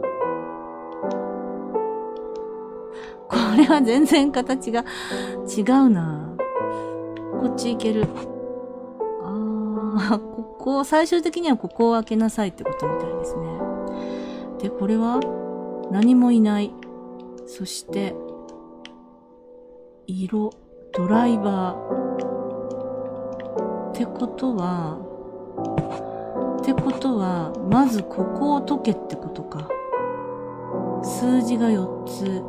これは全然形が違うな。こっち行ける。ああ、ここ、最終的にはここを開けなさいってことみたいですね。で、これは何もいない。そして、色、ドライバー。ってことは、ってことは、まずここを解けってことか。数字がよっつ。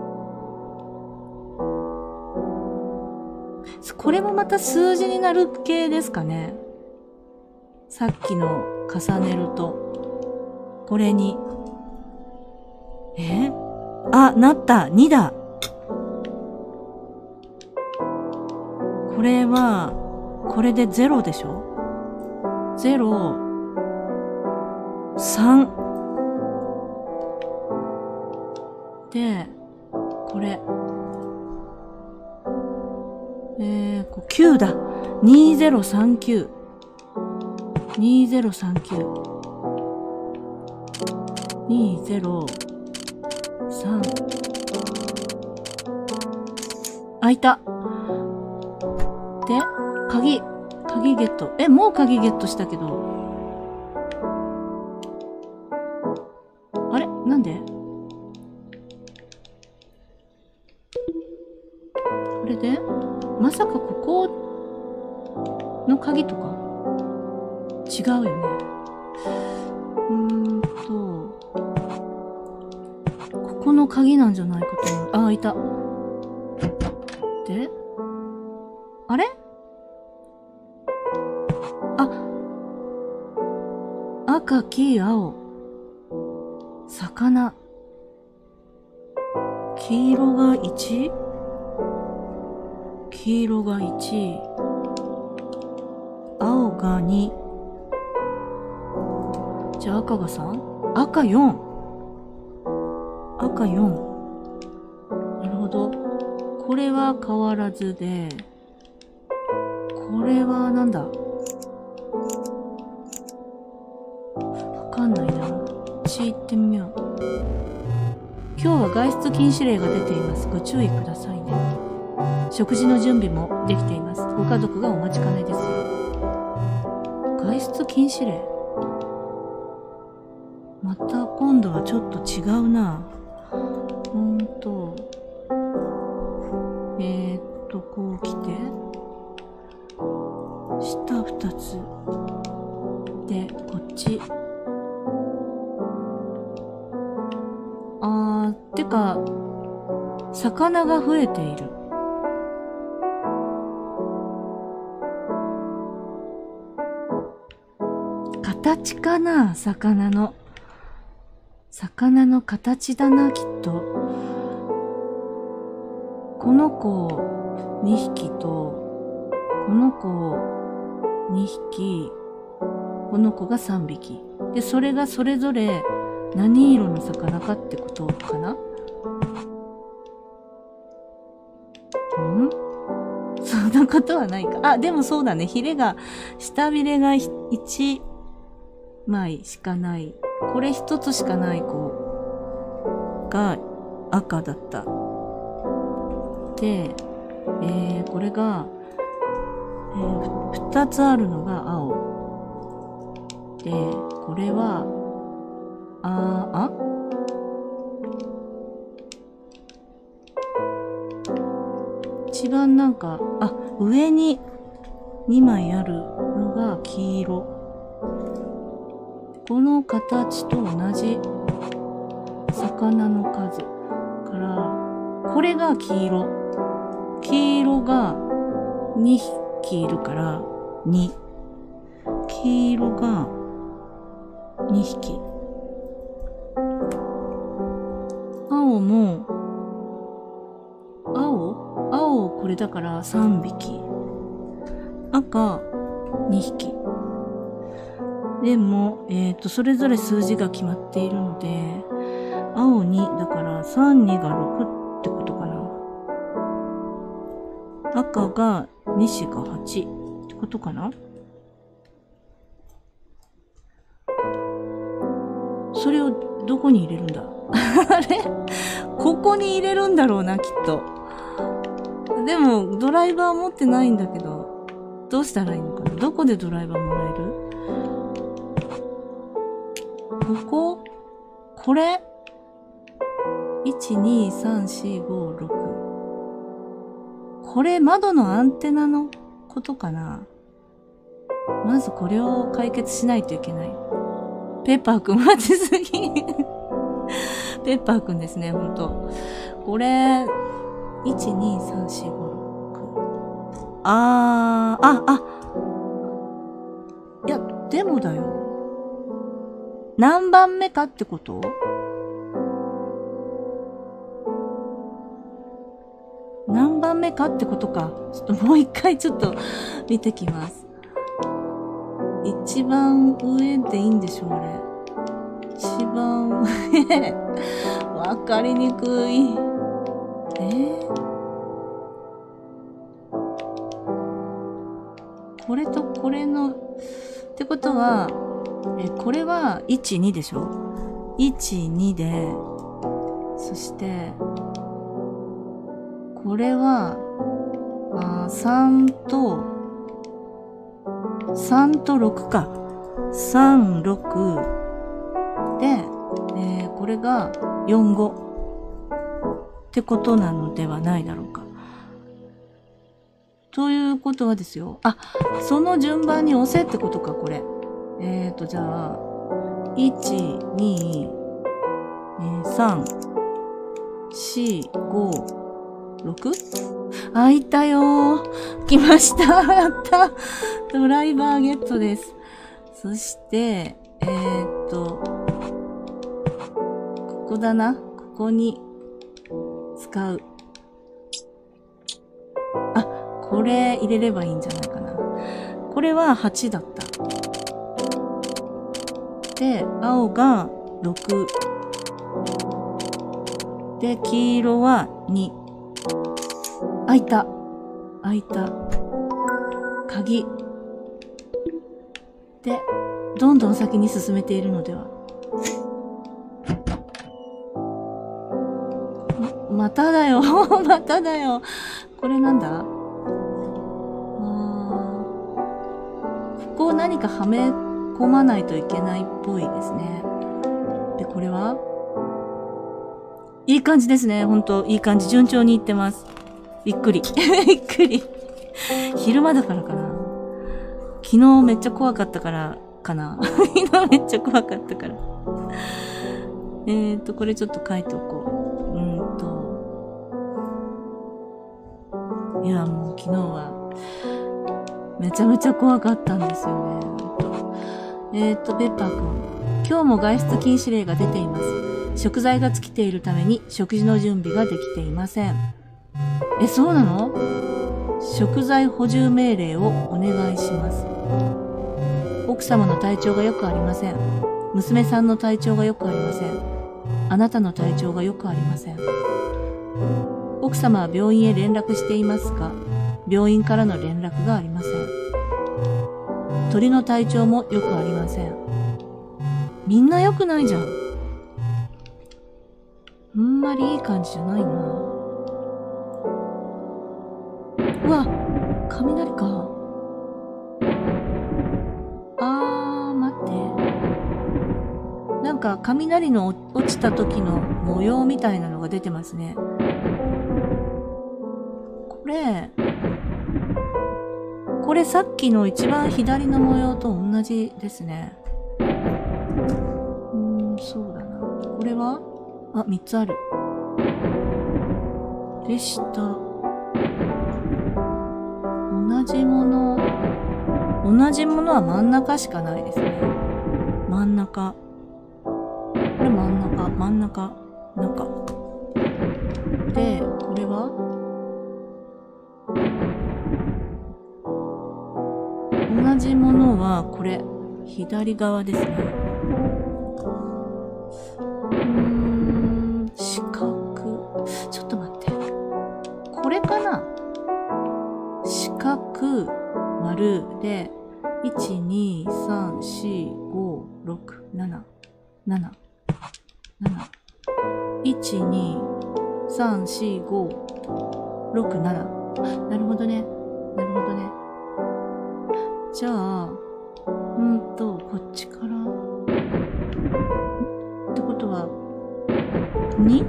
これもまた数字になる系ですかね。さっきの重ねると。これに。え？あ、なった。にだ。 れは、これでゼロでしょ？ ゼロ、さん。で、これ。えー、こうきゅうだ。にゼロさんきゅう。にゼロさんきゅう。にゼロさん。開いた。で、鍵、鍵ゲット。え、もう鍵ゲットしたけど。あれ？なんで？これでまさかここの鍵とか違うよね。うーんと、ここの鍵なんじゃないかと思う。あ、開いた。で、あれ？あ、赤、黄、青。魚。黄色がいち？黄色がいち。青がに。じゃあ赤がさん？赤よん。赤よん。なるほど。これは変わらずで、これはなんだ？わかんないな。ち行ってみよう。今日は外出禁止令が出ています。ご注意くださいね。食事の準備もできています。ご家族がお待ちかねですよ。外出禁止令？また今度はちょっと違うな。うーんと、えーっと、こう来て、下二つ。で、こっち。あー、てか、魚が増えている。形かな？魚の。魚の形だな、きっと。この子にひきと、この子にひき、この子がさんびき。で、それがそれぞれ何色の魚かってことかな？ん？そんなことはないか。あ、でもそうだね。ヒレが、下ビレがいちまいしかない。これ一つしかない子が赤だった。で、えー、これが、えー、二つあるのが青。で、これは、あー、あ？一番なんか、あ、上ににまいあるのが黄色。この形と同じ魚の数から、これが黄色。黄色がにひきいるからに。黄色がにひき。青も、青青これだからさんびき。赤にひき。でも、えっと、それぞれ数字が決まっているので、青に、だからさん、にがろくってことかな。赤がに、しがはちってことかな。それをどこに入れるんだ？あれ？ここに入れるんだろうな、きっと。でも、ドライバー持ってないんだけど、どうしたらいいのかな？どこでドライバーもらえる？ここ？これ？ いち、に、さん、よん、ご、ろく。これ窓のアンテナのことかな？まずこれを解決しないといけない。ペッパーくん待ちすぎ。ペッパーくんですね、ほんと。これ、いち、に、さん、よん、ご、ろく。あー、あ、あ。いや、でもだよ。何番目かってこと？何番目かってことか。ちょっともう一回ちょっと見てきます。一番上でいいんでしょう、あれ。一番上。わかりにくい。えー、これとこれの、ってことは、え、これはいち、にでしょ ?いち、にで、そして、これは、あさんと、さんとろくか。さん、ろく。で、えー、これがよん、ご。ってことなのではないだろうか。ということはですよ。あ、その順番に押せってことか、これ。えーと、じゃあ、いち、に、さん、よん、ご、ろく? あ、いたよー。来ました。やった。ドライバーゲットです。そして、えーっと、ここだな。ここに使う。あ、これ入れればいいんじゃないかな。これははちだった。で、青がろく。で、黄色はに。開いた。開いた。鍵。で、どんどん先に進めているのでは。まただよ。まただよ。これなんだ？あー、ここを何かはめ込まないといけないっぽいですね。で、これはいい感じですね。ほんと、いい感じ。順調にいってます。びっくり。びっくり。昼間だからかな。昨日めっちゃ怖かったからかな。昨日めっちゃ怖かったから。えーと、これちょっと書いておこう。うーんと。いや、もう昨日は、めちゃめちゃ怖かったんですよね。えーと、ペッパーくん。今日も外出禁止令が出ています。食材が尽きているために食事の準備ができていません。え、そうなの？食材補充命令をお願いします。奥様の体調がよくありません。娘さんの体調がよくありません。あなたの体調がよくありません。奥様は病院へ連絡していますが、病院からの連絡がありません。鳥の体調もよくありません。みんな良くないじゃん。あんまりいい感じじゃないな。うわ、雷か。あー、待って。なんか雷の落ちた時の模様みたいなのが出てますね。これ、これさっきの一番左の模様と同じですね。うーん、そうだな。これはあ、三つある。でした。同じもの。同じものは真ん中しかないですね。真ん中。これ真ん中、真ん中、中。で、これは同じものは、これ、左側ですね。うーん、四角。ちょっと待って。これかな？四角、丸で、いち、に、さん、よん、ご、ろく、なな、なな、なな、いち、に、さん、よん、ご、ろく、なな。なるほどね。なるほどね。じゃあ、うんと、こっちから。ってことは、に？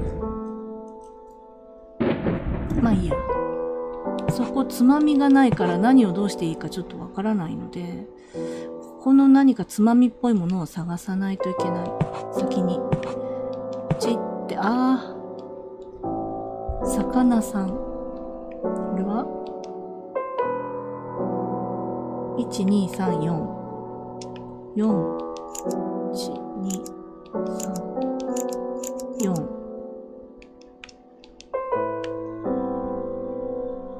まあいいや。そこつまみがないから何をどうしていいかちょっとわからないので、ここの何かつまみっぽいものを探さないといけない。先に。こっち行って、あー。魚さん。これはいち、に、さん、よん。よん、いち、に、さん、よん。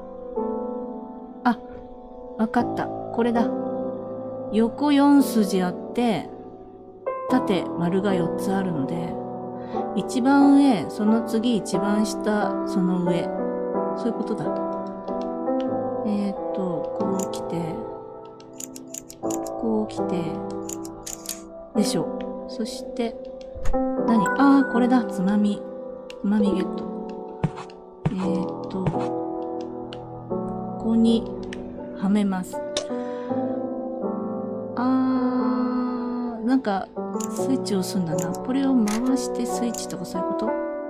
かった。これだ。横よん筋あって、縦丸がよっつあるので、一番上、その次一番下、その上。そういうことだ。えーっと、こう来て、こう来て、でしょ。そして、何？あー、これだ。つまみ。つまみゲット。えーっと、ここにはめます。あー、なんか、スイッチ押すんだな。これを回してスイッチとかそういうこと？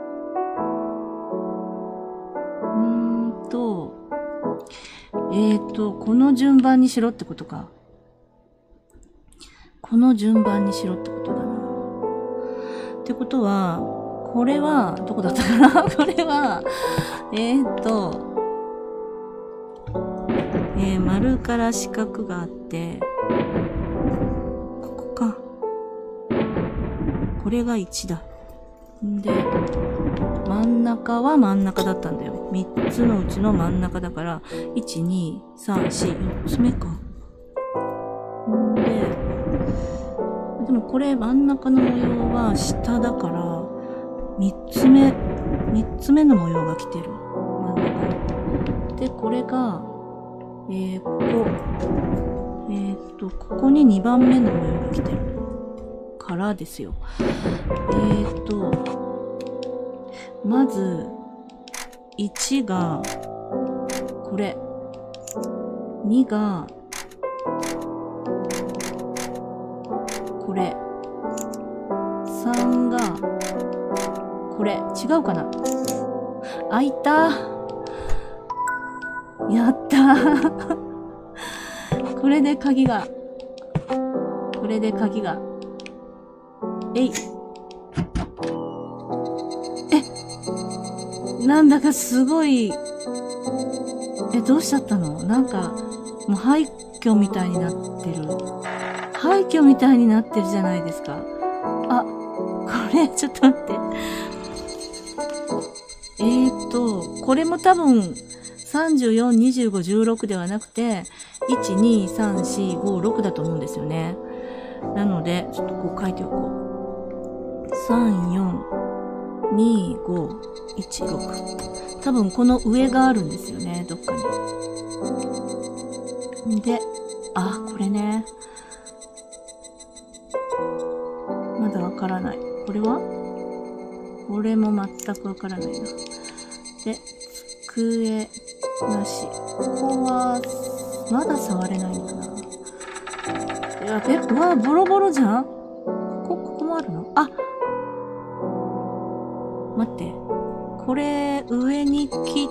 うーんと、えーと、この順番にしろってことか。この順番にしろってことだな。ってことは、これは、どこだったかなこれは、えーと、えー、丸から四角があって、ここか。これがいちだ。んで、真ん中は真ん中だったんだよ。みっつのうちの真ん中だから、いち、に、さん、よん、よっつめか。んで、でもこれ真ん中の模様は下だから、みっつめ、みっつめの模様が来てる。真ん中に。で、これが、えー、ここ。えーっと、ここににばんめの模様が来てる。からですよ。えーっと、まず、いちが、これ。にが、これ。さんが、これ。違うかな？開いた。やったー。これで鍵が、これで鍵が、えい。え、なんだかすごい、え、どうしちゃったの？なんか、もう廃墟みたいになってる。廃墟みたいになってるじゃないですか。あ、これ、ちょっと待って。えーっと、これも多分、さんじゅうよん、にじゅうご、じゅうろくではなくて、いち、に、さん、よん、ご、ろくだと思うんですよね。なので、ちょっとこう書いておこう。さん、よん、に、ご、いち、ろく。多分この上があるんですよね、どっかに。で、あ、これね。まだわからない。これは？これも全くわからないな。で、机なし。ここは、まだ触れないんだな。いや、え、うわ、ボロボロじゃん？ここ、ここもあるの？あ！待って。これ、上に切っ、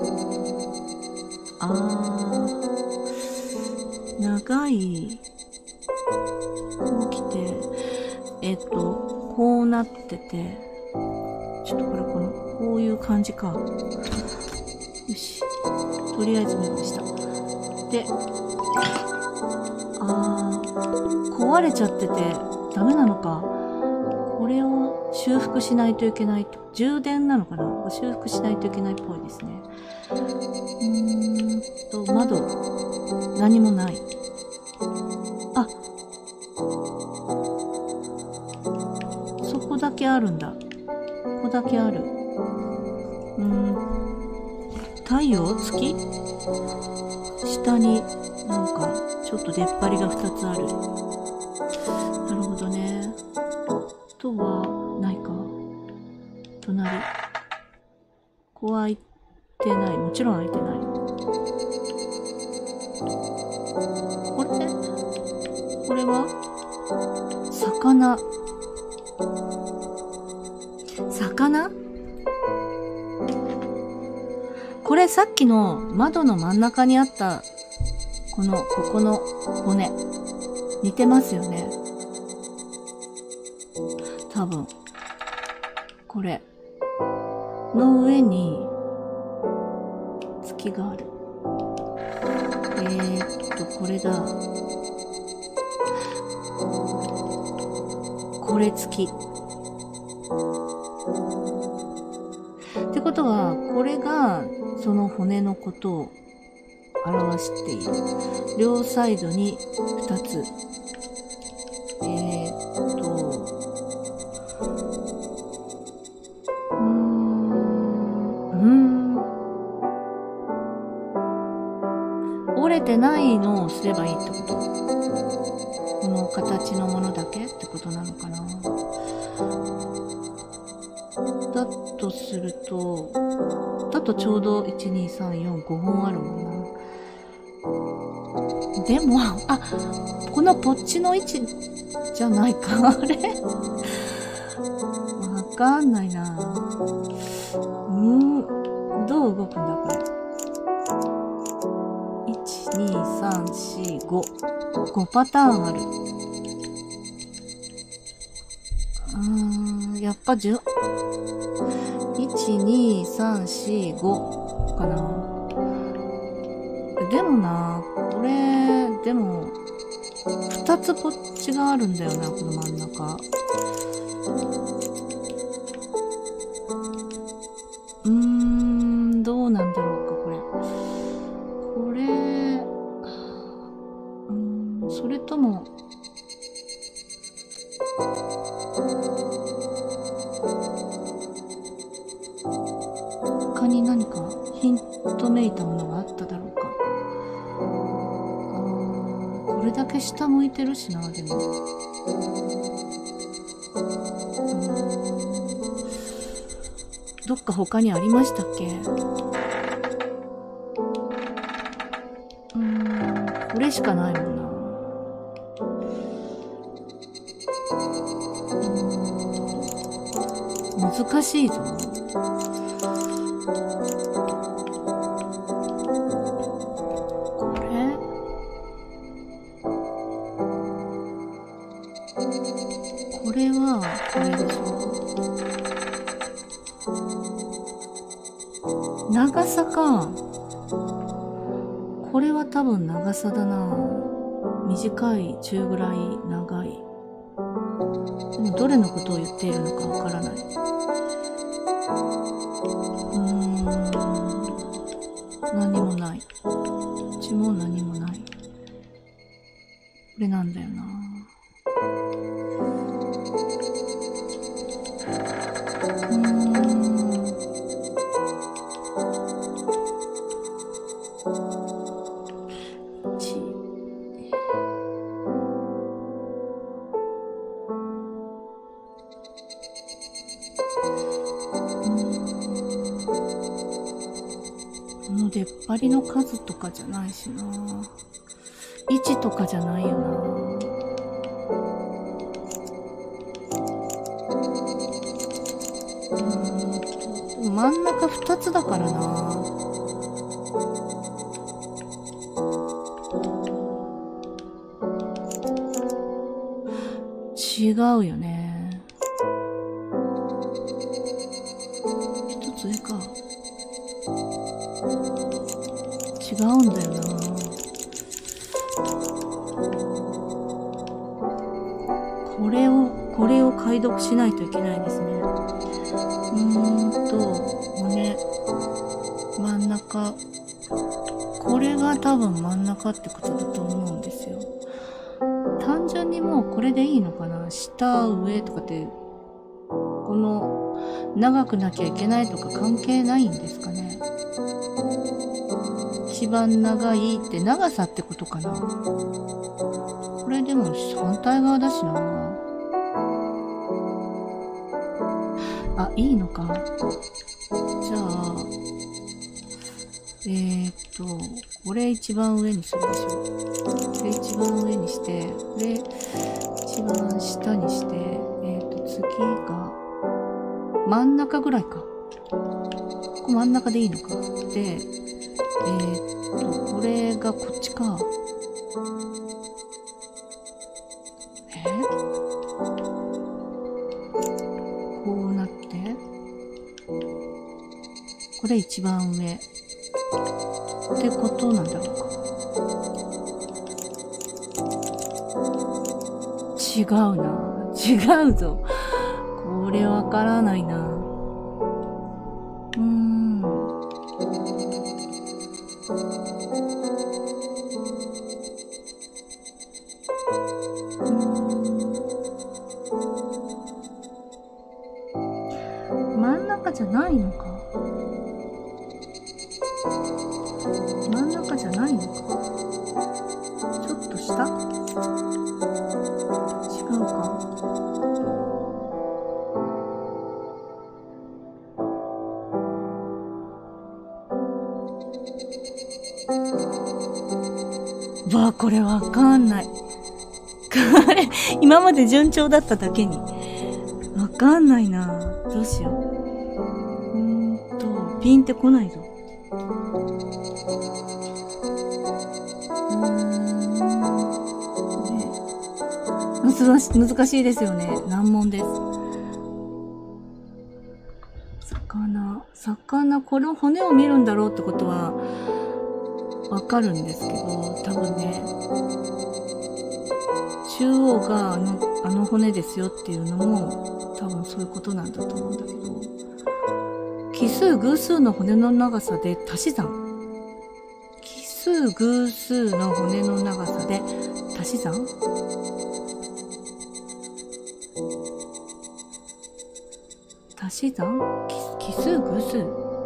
あー、長い、こう来て、えっと、こうなってて、ちょっとこれ、この、こういう感じか。よし。とりあえず見ました。で、あー、壊れちゃってて、ダメなのか。これを修復しないといけないと。充電なのかな？修復しないといけないっぽいですね。うーんと、窓。何もない。あ、そこだけあるんだ。ここだけある。うーん。太陽？月？下になんかちょっと出っ張りがふたつある。なるほどね。あとはないか。隣。ここは開いてない。もちろん開いてない。これ？これは魚。魚？これさっきの窓の真ん中にあったこの、ここの骨。似てますよね。多分。これ。の上に月がある。えーっと、これだ。これ月。ってことは、これがその骨のことを表回している。両サイドにふたつ。えー、っと、うーん、うーん。折れてないのをすればいいってこと？この形のものだけってことなのかな。だとすると、だとちょうどいち、に、さん、よん、ごほんあるもんな。でも、あ、このポッチの位置じゃないか。あれわかんないな。うん、どう動くんだこれ。いち、に、さん、し、ご。ごパターンある。うーん、やっぱじゅ、いち、に、さん、し、ごかな。でもな、これ、でも、ふたつポッチがあるんだよな、この真ん中。うーん、どうなんだろうか、これ。これ、うーん、それとも、他に何かヒントめいたものがあっただろうか。あー、これだけ下向いてるしな、でも。うーん、どっか他にありましたっけ？うーん、これしかないもんな。うーん、難しいぞ。これは、これでしょ。長さか。これは多分長さだな。短い、中ぐらい、長い。でもどれのことを言っているのかわからない。うーん。何もない。うちも何もない。これなんだよな。うーん。ち。この出っ張りの数とかじゃないしな。位置とかじゃないよな。真ん中ふたつだからな。違うよね。ひとつ上か。違うんだよな。これを、これを解読しないといけないですね。うーんと、骨、真ん中。これが多分真ん中ってことだと思うんですよ。単純にもうこれでいいのかな？下、上とかって、この、長くなきゃいけないとか関係ないんですかね。一番長いって長さってことかな。これでも反対側だしな。あ、いいのか。じゃあ、えーっと、これ一番上にするでしょ。これ一番上にして、これ一番下にして、えーっと、次が、真ん中ぐらいか。ここ真ん中でいいのか。で、えーっと、これがこっちか。えこうなって、これ一番上。ってことなんだろうか。違うな。違うぞ。これわからないな。うーん。 これわかんない。これ、今まで順調だっただけに。わかんないな。どうしよう。うーんと、ピンってこないぞ。うーん。ね、難し、難しいですよね。難問です。魚。魚、この骨を見るんだろうってことは、わかるんですけど、多分ね、中央があの、あの骨ですよっていうのも、多分そういうことなんだと思うんだけど、奇数偶数の骨の長さで足し算。奇数偶数の骨の長さで足し算？足し算？奇数偶数？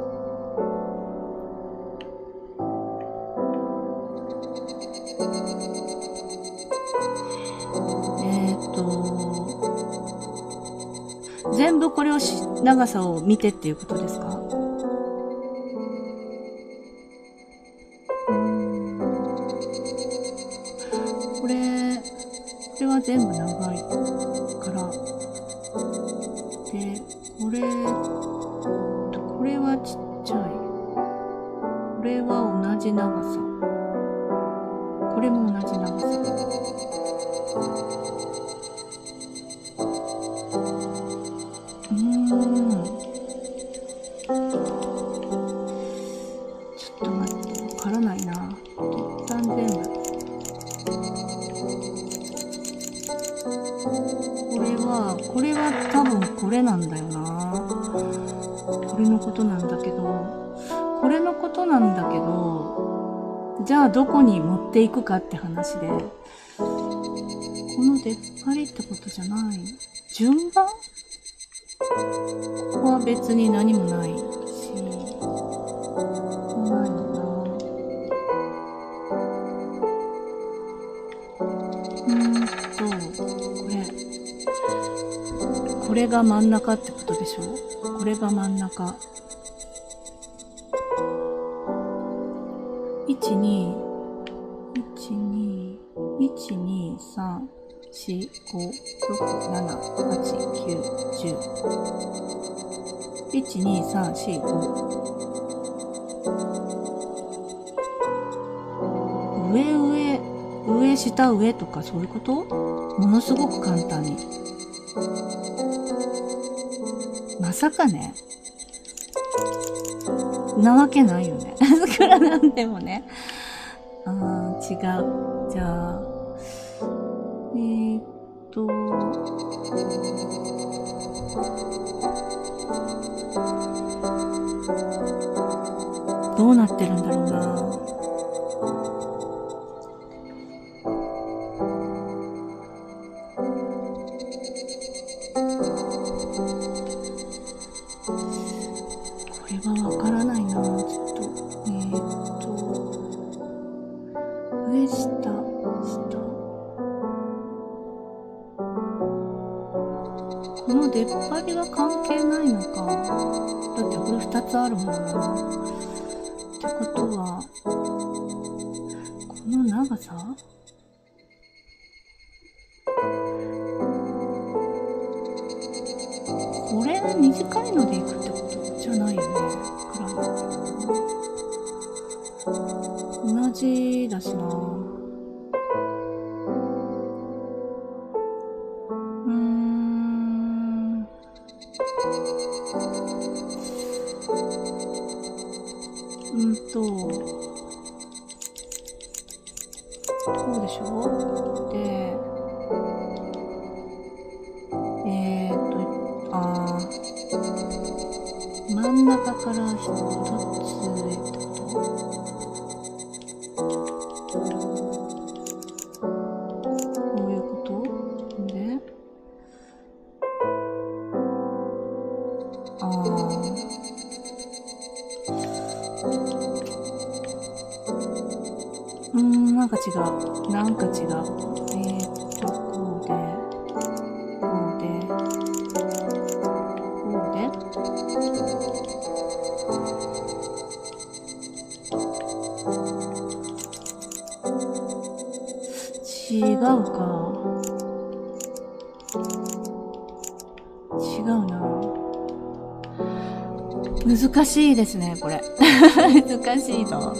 えーっと、全部これをし、長さを見てっていうことですか？うーん。これ、これは全部長いから。で、これ、これはちっちゃい。これは同じ長さ。これも同じ長さ。うーん。ちょっと待って、わからないな。一旦全部。これは、これは多分これなんだよな。これのことなんだけど、これのことなんだけど、じゃあどこに持っていくかって話で、この出っ張りってことじゃない。順番？ここは別に何もないし、ないのな。うーんと、これ。これが真ん中ってことでしょ？これが真ん中。いち、に、いち、に、いち、に、さん、し、ご、ろく、なな、はち、きゅう、じゅう。いち、に、さん、し、ご。上、上、上、下、上とかそういうこと？ものすごく簡単に。まさかね。なわけないよね。いくらなんでもね。あー、違う。じゃあ、えーっと、どうなってるんだろうな。これはわからないな。ちょっと、えーっと、上、下、下。この出っ張りは関係ないのか。だってこれ二つあるもんな。ってことは、この長さ？これ短いのでいくってことじゃないよね。くらいだな。同じだしな。うーん。うんと、こうでしょ？で、えーっと、あー、真ん中から一つ上ってこと？こういうことで、あー、うーん、なんか違う。なんか違う。えーっと、こうで、こうで、こうで、ううか。違うな。難しいですね、これ。難しいぞ。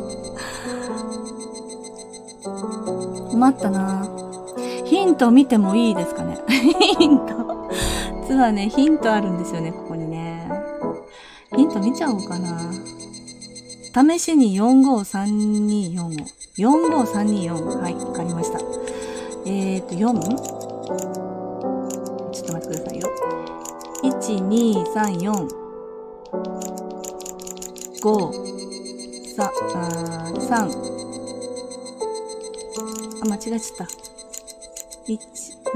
困ったな。ヒント見てもいいですかね。ヒント。実はね、ヒントあるんですよね、ここにね。ヒント見ちゃおうかな。試しによんごさんによんを。よんごさんによん。はい、わかりました。えーと、よん? ちょっと待ってくださいよ。いち、に、さん、よん。ご、さ、あー、さん。あ、間違えちゃった。いち、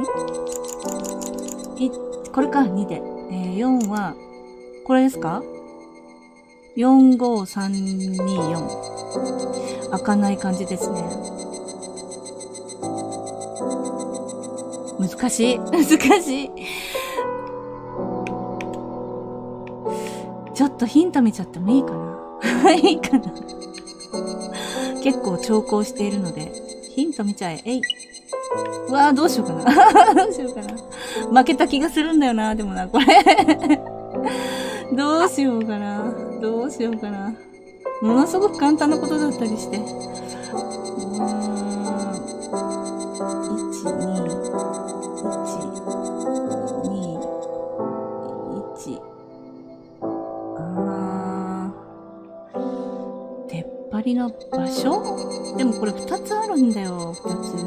んい、これか、にで。えー、よんは、これですか ?よんごさんによん。開かない感じですね。難しい。難しい。ちょっとヒント見ちゃってもいいかな。いいかな。結構長考しているので、ヒント見ちゃえ。えい。うわぁ、どうしようかな。どうしようかな。負けた気がするんだよな、でもな、これ。どうしようかな。どうしようかな。ものすごく簡単なことだったりして。うーん。いち、に、いち、に、いち。あー。出っ張りの場所？でもこれ二つあるんだよ、二つ。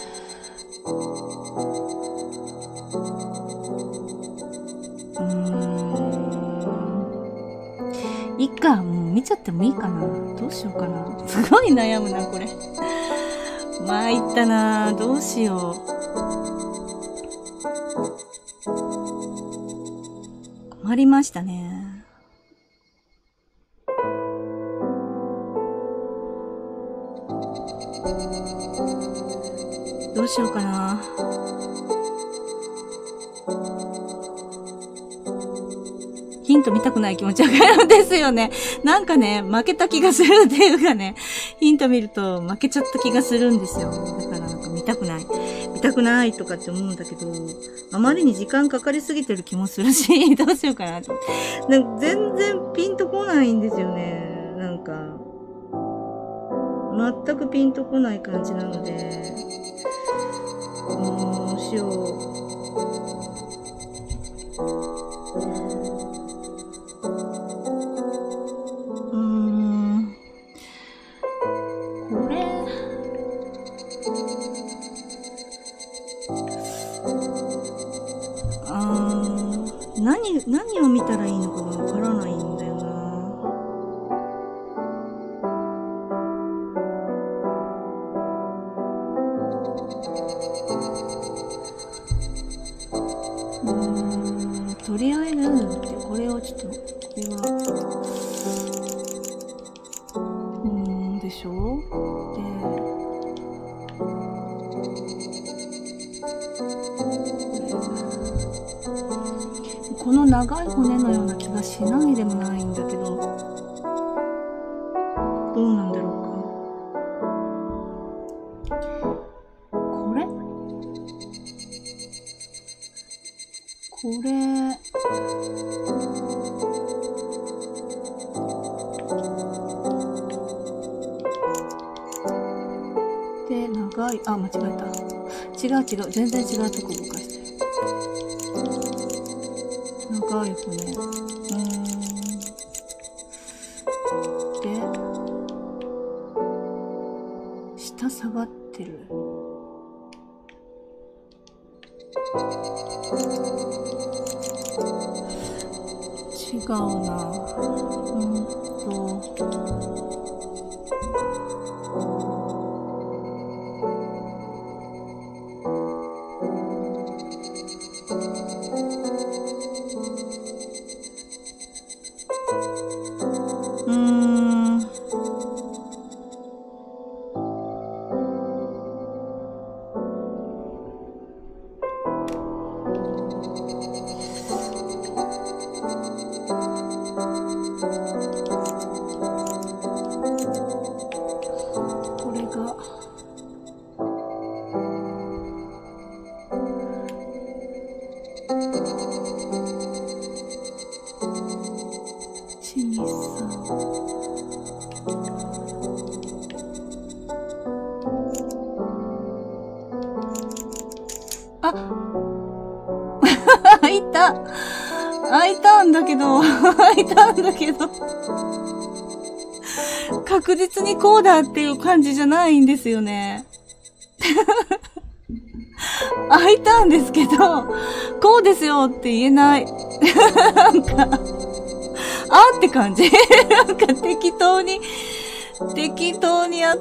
うーん。いいか、もう見ちゃってもいいかな。どうしようかな。すごい悩むな、これ。参ったな。どうしよう。困りましたね。どうしようかな。ヒント見たくない気持ちわかるんですよね。なんかね、負けた気がするっていうかね、ヒント見ると負けちゃった気がするんですよ。だからなんか見たくない。見たくないとかって思うんだけど、あまりに時間かかりすぎてる気もするし、どうしようかなと。なんか全然ピンとこないんですよね。なんか、全くピンとこない感じなので、どうしよう。うーん。これ、あー、何、何を見たらいいのかがわからないんだよな。うーん、とりあえず、これをちょっと、これは、うーん、でしょで、この長い骨のような気がしないでもないんだけど、どうなんだろうか。これこれ、で、長い、あ、間違えた。違う違う、全然違うとこ動かしてる。長い骨。うーん。で、下下がってる。違うな。うーんと。うーん。 ちにさん。あ開いた開いたんだけど開いたんだけど確実にこうだっていう感じじゃないんですよね。開いたんですけど、こうですよって言えない。なんか、あって感じ。なんか適当に、適当にやった。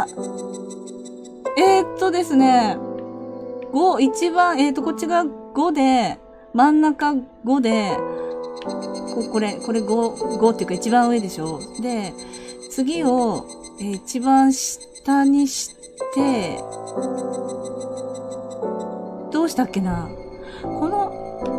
えー、っとですね、ご、一番、えー、っと、こっちがごで、真ん中ごで、こ、これ、これご、ごっていうか一番上でしょ。で、次を、えー、一番下にして、どうしたっけな。この、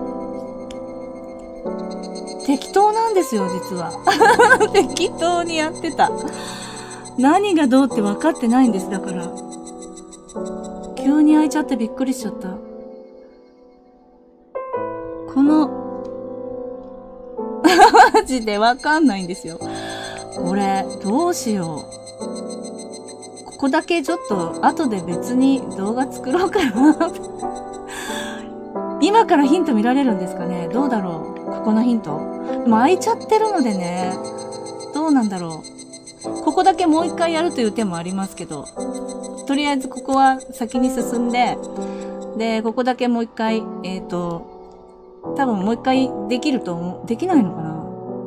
適当なんですよ、実は。適当にやってた。何がどうって分かってないんです、だから。急に開いちゃってびっくりしちゃった。この、マジで分かんないんですよ。これ、どうしよう。ここだけちょっと、後で別に動画作ろうかな。今からヒント見られるんですかね？どうだろう？ここのヒント。でも開いちゃってるのでね、どうなんだろう。ここだけもう一回やるという手もありますけど、とりあえずここは先に進んで、で、ここだけもう一回、えっと、多分もう一回できると思う。できないのかな？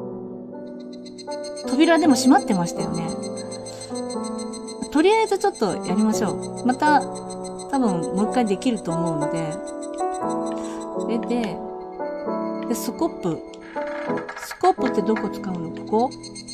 扉でも閉まってましたよね。とりあえずちょっとやりましょう。また、多分もう一回できると思うので、それで、で、スコップ。スコップってどこ使うの？ここ？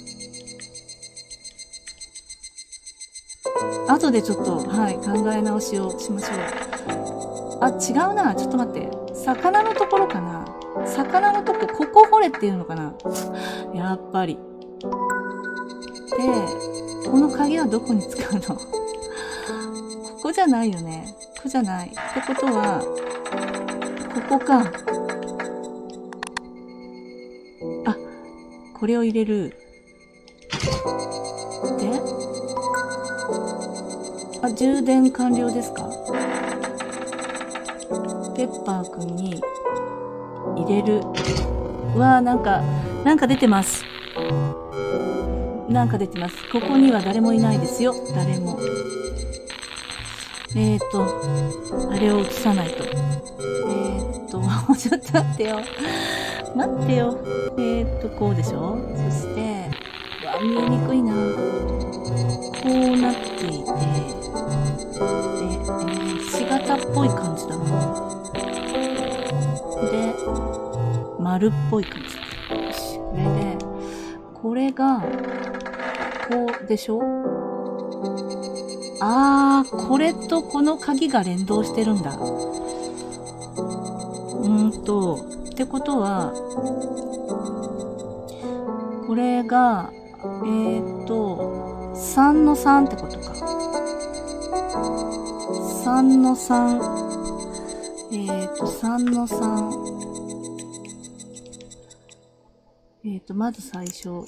後でちょっと、はい、考え直しをしましょう。あ、違うな。ちょっと待って。魚のところかな。魚のとこ、ここ掘れっていうのかな。やっぱり。で、この鍵はどこに使うの？ここじゃないよね。ここじゃない。ってことは、ここか。あ、これを入れる。で、あ、充電完了ですか？ペッパーくんに入れる。うわー、なんか、なんか出てます。なんか出てます。ここには誰もいないですよ。誰も。えーと、あれを映さないと。えーと、ちょっと待ってよ。待ってよ。えーと、こうでしょ？そして、うわ、見えにくいな。こうなっていて、で、えー、ひし形っぽい感じだな。で、丸っぽい感じ。よし、これで、これが、こうでしょ？あー、これとこの鍵が連動してるんだ。うーんと、ってことは、これが、えーと、さんのさんってことか。さんのさん。えーと、さんのさん。えーと、まず最初。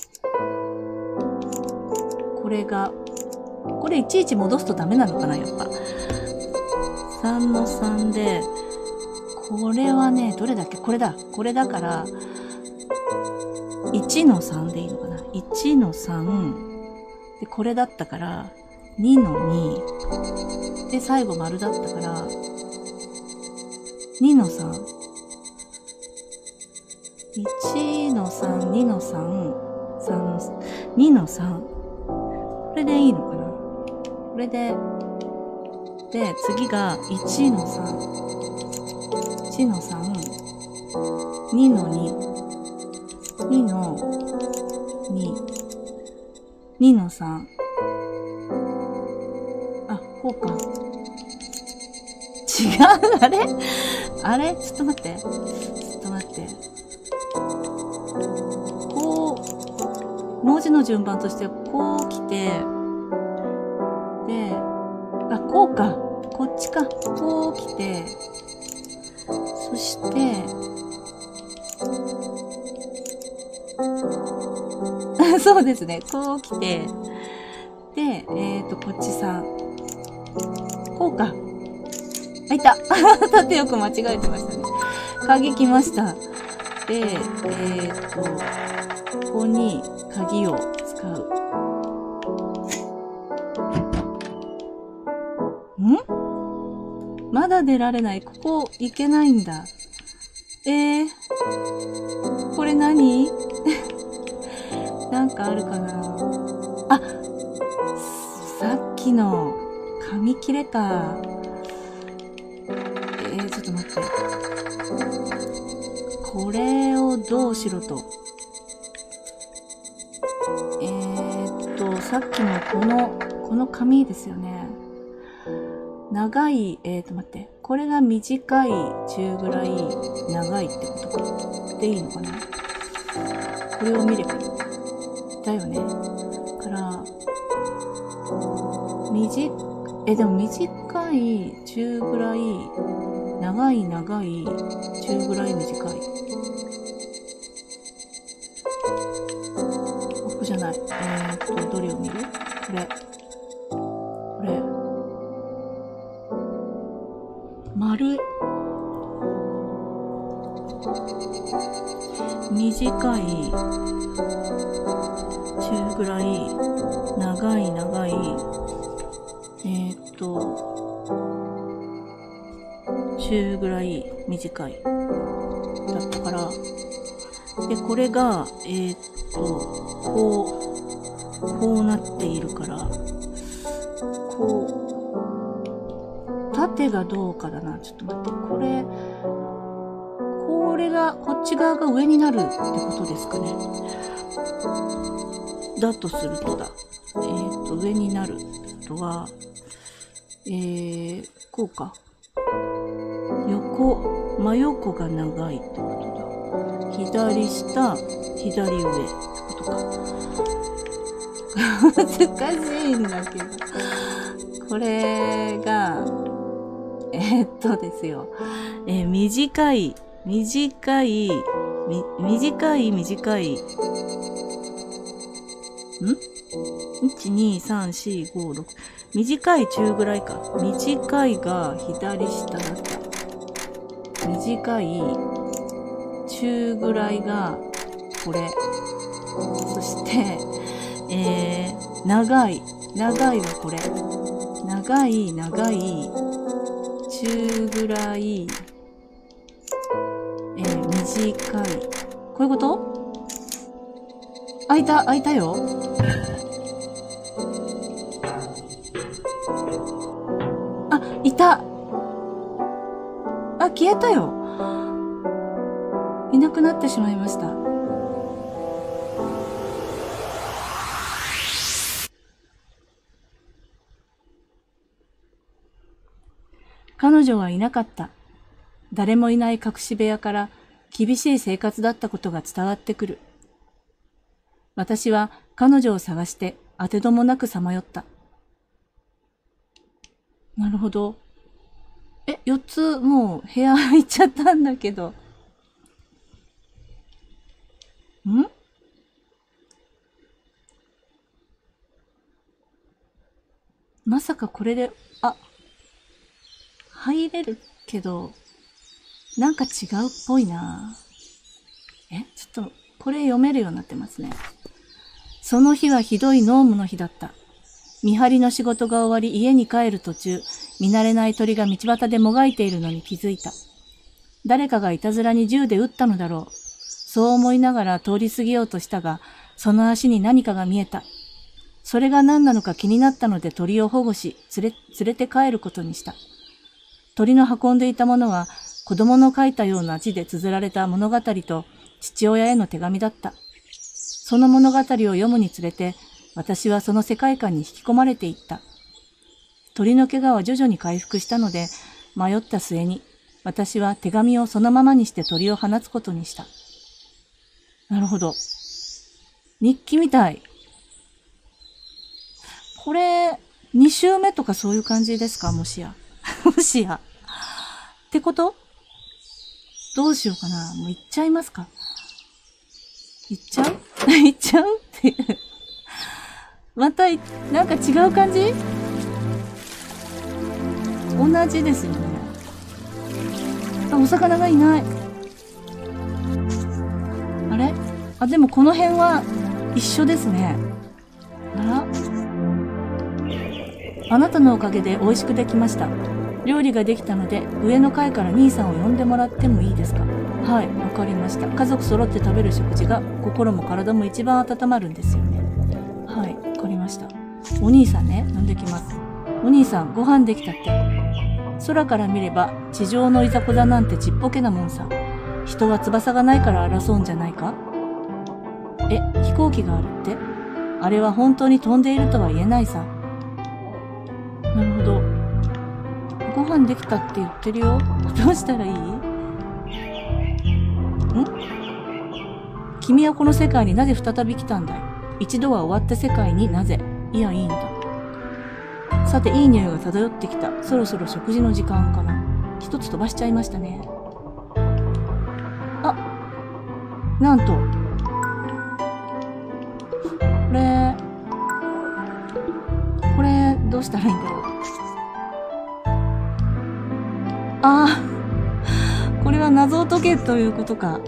これが、これいちいち戻すとダメなのかな、やっぱ。さんのさんで、これはね、どれだっけ？これだ。これだから、いちのさんでいいのかな？ いち のさん。で、これだったから、にのに。で、最後丸だったから、にのさん。いちのさん、にのさん、さんのさん、にのさん。これでいいのかな？これで、で、次がいちのさん。いちのさん。にのに。にのに。にのさん。あ、こうか。違うあれあれちょっと待って。ちょっと待って。こう、文字の順番としてこう来て、で、あ、こうか。こっちか。こう来て、そして、 ですね。こう来て、で、えっと、こっちさん。こうか。あ、いた縦よく間違えてましたね。鍵来ました。で、えっと、ここに鍵を使う。ん？まだ出られない。ここ行けないんだ。えー、これ何なんかあるかなあ、さっきの紙切れか。えー、ちょっと待って。これをどうしろと。えーっと、さっきのこの、この紙ですよね。長い、えーっと待って。これが短い、中ぐらい、長いってことか。でいいのかな？これを見ればいい。だよね。から、短、え、でも短い、中ぐらい、長い長い、中ぐらい短い。ここじゃない。えーっと、どれを見る？これ。これ。丸い。短い、中ぐらい、長い長い、えーっと、中ぐらい短いだったから、で、これが、えーっと、こう、こうなっているから、こう、縦がどうかだな。ちょっと待って、これ、これが、こっち側が上になるってことですかね。だとするとだ。えーっと、上になるってことは、えー、こうか。横、真横が長いってことだ。左下、左上ってことか。難しいんだけど。これが、えー、っとですよ。えー、短い、短い、み、短い、短い。ん ?いち、に、さん、し、ご、ろく。短い中ぐらいか。短いが左下だった。短い、中ぐらいがこれ。そして、えー、長い。長いはこれ。長い、長い、中ぐらい、えー、短い。こういうこと？開いた、開いたよ。あ、いた。あ、消えたよ。いなくなってしまいました。彼女はいなかった。誰もいない隠し部屋から厳しい生活だったことが伝わってくる。私は彼女を探して当てどもなくさまよった。なるほど。え、よっつもう部屋入っちゃったんだけど。ん？まさかこれで、あ、入れるけど、なんか違うっぽいな。え、ちょっと、これ読めるようになってますね。その日はひどい濃霧の日だった。見張りの仕事が終わり家に帰る途中、見慣れない鳥が道端でもがいているのに気づいた。誰かがいたずらに銃で撃ったのだろう。そう思いながら通り過ぎようとしたが、その足に何かが見えた。それが何なのか気になったので鳥を保護し、連れ、連れて帰ることにした。鳥の運んでいたものは、子供の書いたような字で綴られた物語と父親への手紙だった。その物語を読むにつれて、私はその世界観に引き込まれていった。鳥の怪我は徐々に回復したので、迷った末に、私は手紙をそのままにして鳥を放つことにした。なるほど。日記みたい。これ、に週目とかそういう感じですか？もしや。もしや。ってこと？どうしようかな。もう行っちゃいますか？行っちゃう？行っちゃうっていう。 またい、なんか違う感じ？同じですよね。あ、お魚がいない。あれ？あ、でもこの辺は一緒ですね。あら？あなたのおかげで美味しくできました。料理ができたので、上の階から兄さんを呼んでもらってもいいですか？はい、わかりました。家族揃って食べる食事が心も体も一番温まるんですよね。はい、わかりました。お兄さんね、呼んできます。お兄さん、ご飯できたって。空から見れば、地上のいざこざなんてちっぽけなもんさ。人は翼がないから争うんじゃないか？え、飛行機があるって？あれは本当に飛んでいるとは言えないさ。なるほど。ご飯できたって言ってるよ。どうしたらいい？ん？君はこの世界になぜ再び来たんだい？一度は終わった世界になぜ？いや、いいんだ。さて、いい匂いが漂ってきた。そろそろ食事の時間かな。一つ飛ばしちゃいましたね。あ、なんと。これ、これ、どうしたらいいんだろう。ああ、これは謎を解けということか。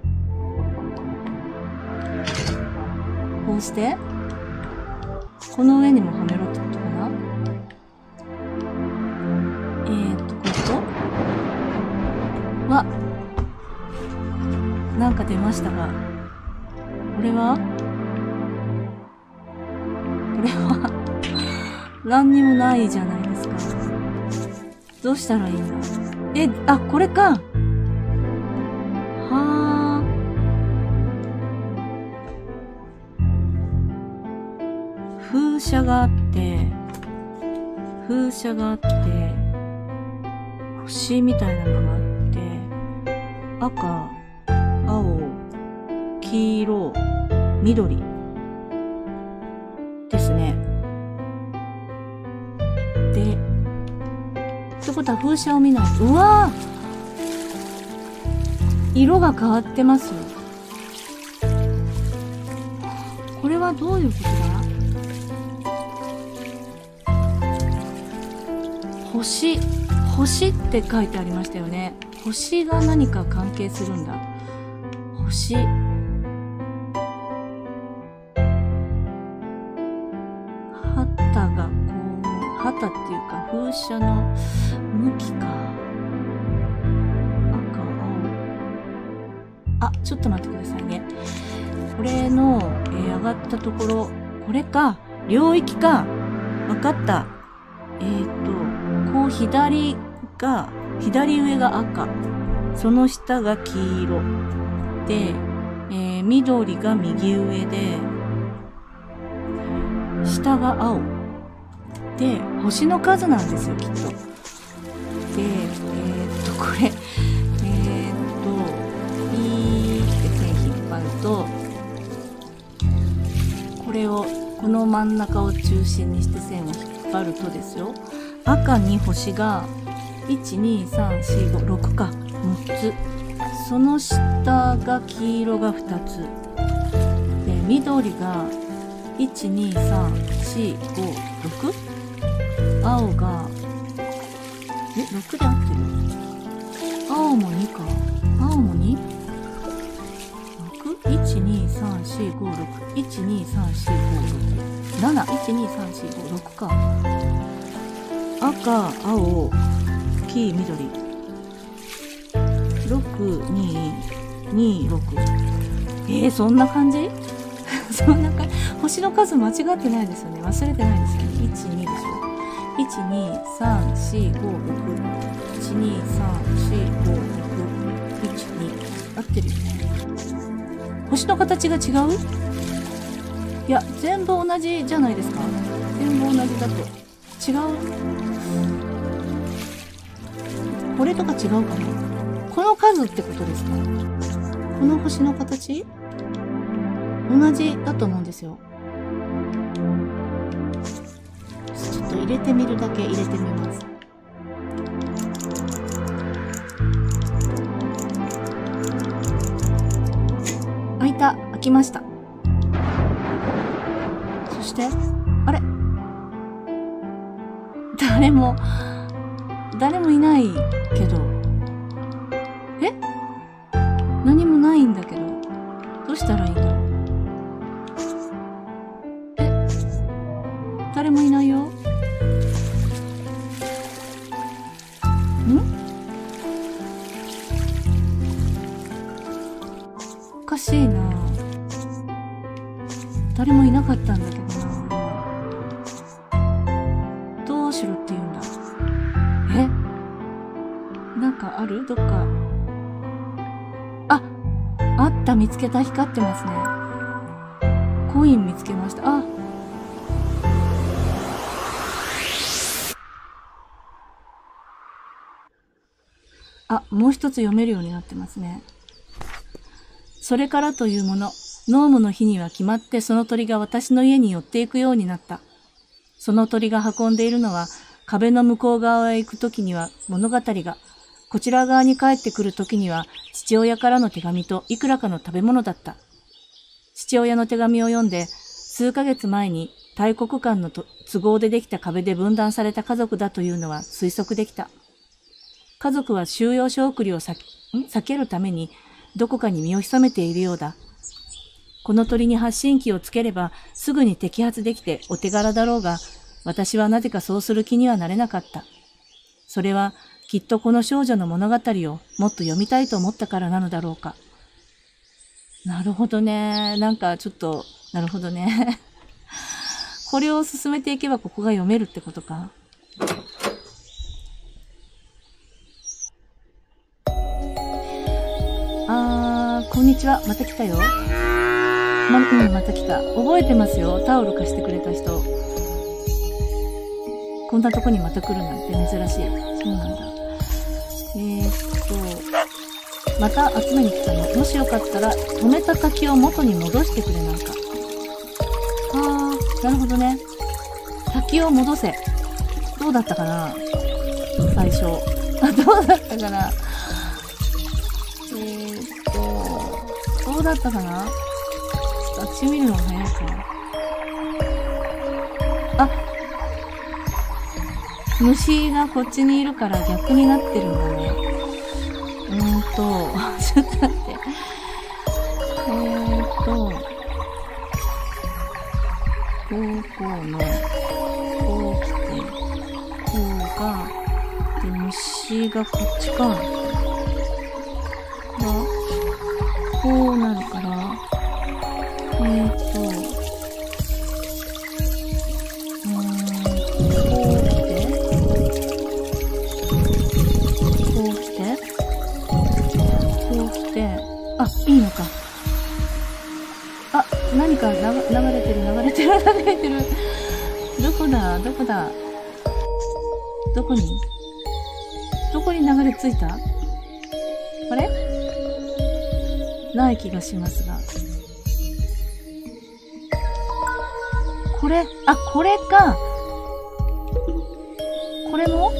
こうして、この上にもはめろってことかな。えーっと、こういうことわ、なんか出ましたが、これはこれは何にもないじゃないですか。どうしたらいいんだ。え、あ、これか。はー。風車があって、風車があって、星みたいなのがあって、赤、青、黄色、緑ですね。で、ってことは風車を見ないと、うわー、色が変わってますよ。これはどういうことだ？星、星って書いてありましたよね。星が何か関係するんだ。星。旗がこう、旗っていうか風車の向きか。赤、青。あ、ちょっと待ってくださいね。これの、えー、上がったところ、これか。領域か。わかった。えーと、こう左が、左上が赤。その下が黄色。で、えー、緑が右上で、下が青。で、星の数なんですよ、きっと。で、えー、っと、これ、えー、っと、ピーって線引っ張ると、これを、この真ん中を中心にして線を引っ張るとですよ、赤に星が、いち、に、さん、よん、ご、ろくか、むっつ。その下が黄色がふたつ。で、緑が、いち、に、さん、よん、ご、ろく？青が、え、ろくで合ってる？青もにか。青も に？ ろく？ いち、に、さん、よん、ご、ろく。いち、に、さん、よん、ご、ろく。なな、いち、に、さん、よん、ご、ろくか。赤、青、黄、緑。ろく、に、に、ろく。えー、そんな感じ？そんな感じ。星の数間違ってないですよね。忘れてないですよね。いち、にでしょ。いち、に、さん、よん、ご、ろく。いち、に、さん、よん、ご、ろく。いち、に。合ってるよね。星の形が違う？いや、全部同じじゃないですか。全部同じだと。違う？これとか違うかな？この数ってことですか？この星の形？同じだと思うんですよ。ちょっと入れてみるだけ入れてみます。開いた。開きました。そして誰も、誰もいないけど。え？何もないんだけど。どうしたらいいんだろう。え？誰もいないよ。ん？おかしいな。誰もいなかったんだけどな。どうしろって言うんだ。え？なんかある？どっか。あ、あった、見つけた。光ってますね。コイン見つけました。あ。あ、もう一つ読めるようになってますね。それからというもの、ノームの日には決まってその鳥が私の家に寄っていくようになった。その鳥が運んでいるのは、壁の向こう側へ行くときには物語が、こちら側に帰ってくるときには父親からの手紙といくらかの食べ物だった。父親の手紙を読んで、数ヶ月前に大国間の都合でできた壁で分断された家族だというのは推測できた。家族は収容所送りを避けるためにどこかに身を潜めているようだ。この鳥に発信機をつければすぐに摘発できてお手柄だろうが、私はなぜかそうする気にはなれなかった。それはきっとこの少女の物語をもっと読みたいと思ったからなのだろうか。なるほどね。なんかちょっと、なるほどね。これを進めていけばここが読めるってことか。あー、こんにちは。また来たよ。ま、うん、また来た。覚えてますよ。タオル貸してくれた人。こんなとこにまた来るなんて珍しい。そうなんだ。えーっと、また集めに来たの。もしよかったら、止めた滝を元に戻してくれなんか。あー、なるほどね。滝を戻せ。どうだったかな？最初。あ、どうだったかな？えーっと、どうだったかな？あっち見るのが早いか。あ、虫がこっちにいるから逆になってるんだね。うーんと、ちょっと待って。えーっと、こう、こうの、こう来て、こうが、で、虫がこっちか。が、こうなるから、えーっと、うーん、こう来て、こう来て、こう来て、あ、いいのか。あ、何かな流れてる、流れてる、流れてる。どこだ、どこだ。どこにどこに流れ着いた？あれ？ない気がしますが。これ、あ、これか。これも？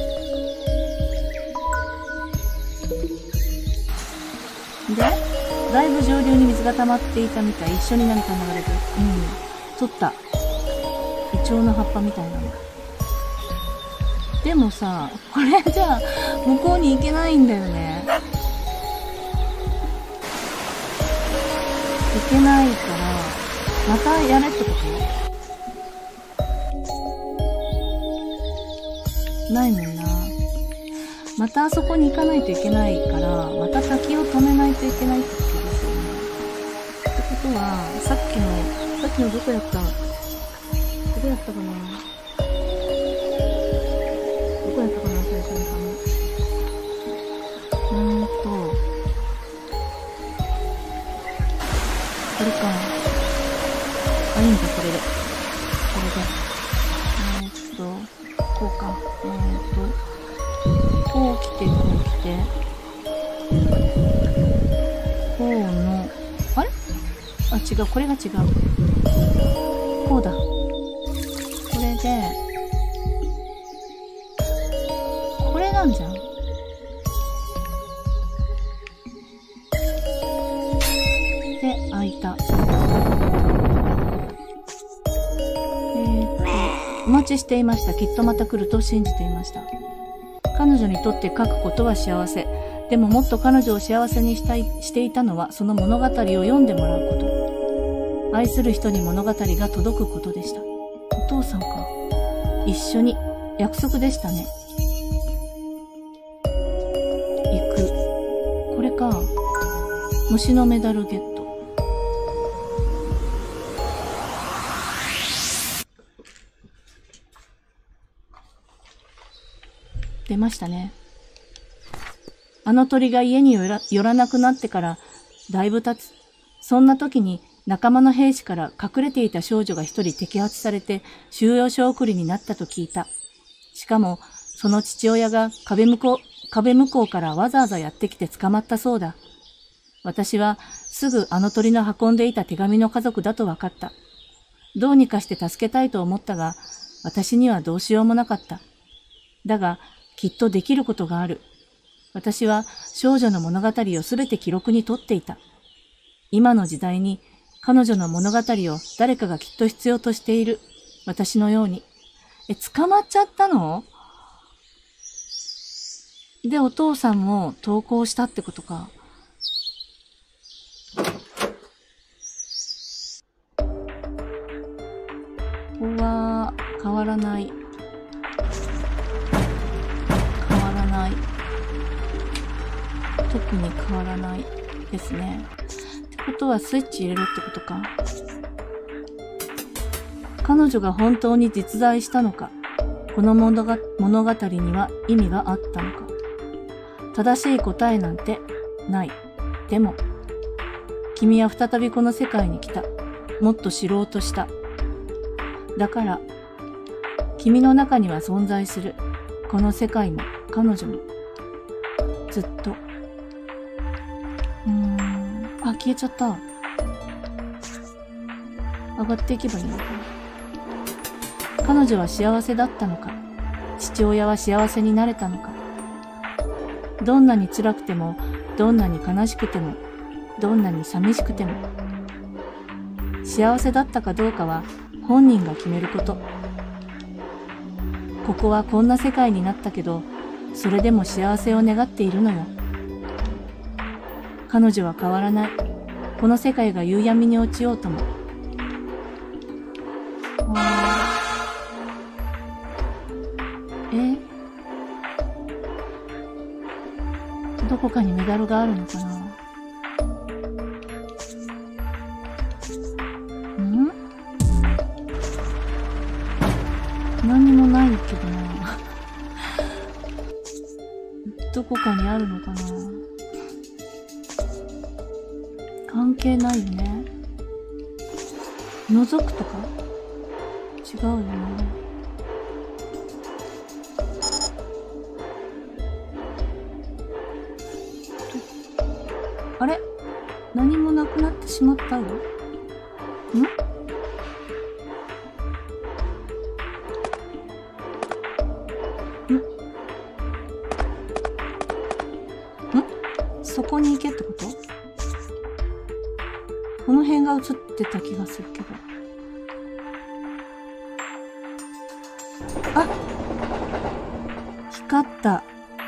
で、だいぶ上流に水が溜まっていたみたい。一緒に何か流れてる。うん。取った。イチョウの葉っぱみたいなの。でもさ、これじゃあ、向こうに行けないんだよね。行けないから、またやれってこと？ないもんな。またあそこに行かないといけないから、また滝を止めないといけないってことですよね。ってことは、さっきの、さっきのどこやった？どこやったかな？どこやったかな、最初の紙。うーんと、これか。あ、いいんだ、これで。これで。えーっと、こうか。えーっと、こう来て、こう来て。こうの、あれ？あ、違う、これが違う。こうだ。これで、これなんじゃん。で、開いた。えーっと、ま待ちしていました。きっとまた来ると信じていました。彼女にとって書くことは幸せ。でももっと彼女を幸せにしたいしていたのはその物語を読んでもらうこと。愛する人に物語が届くことでした。お父さんか。一緒に。約束でしたね。行く。これか。虫のメダルゲット。出ましたね。あの鳥が家に寄ら、寄らなくなってからだいぶ経つ。そんな時に仲間の兵士から隠れていた少女が一人摘発されて収容所送りになったと聞いた。しかもその父親が壁向こう、壁向こうからわざわざやってきて捕まったそうだ。私はすぐあの鳥の運んでいた手紙の家族だと分かった。どうにかして助けたいと思ったが、私にはどうしようもなかった。だが、きっとできることがある。私は少女の物語をすべて記録に取っていた。今の時代に彼女の物語を誰かがきっと必要としている。私のように。え、捕まっちゃったの？で、お父さんも投稿したってことか。ここは変わらない。変わらない。特に変わらないですね。ってことはスイッチ入れろってことか。彼女が本当に実在したのか、この物が物語には意味があったのか。正しい答えなんてない。でも、君は再びこの世界に来た。もっと知ろうとした。だから、君の中には存在する。この世界も彼女も。ずっと。うーん。あ、消えちゃった。上がっていけばいいのかな。彼女は幸せだったのか。父親は幸せになれたのか。どんなに辛くても、どんなに悲しくても、どんなに寂しくても。幸せだったかどうかは本人が決めること。ここはこんな世界になったけど、それでも幸せを願っているのよ。彼女は変わらない。この世界が夕闇に落ちようとも。え？どこかにメダルがあるのかな？ん？何にもないけどな。どこかにあるのかな？関係ないよね。覗くとか？違うよね。あれ？何もなくなってしまったよ。ん？ん？ん？そこに行けってこと？この辺が映ってた気がするけど。あ！光った。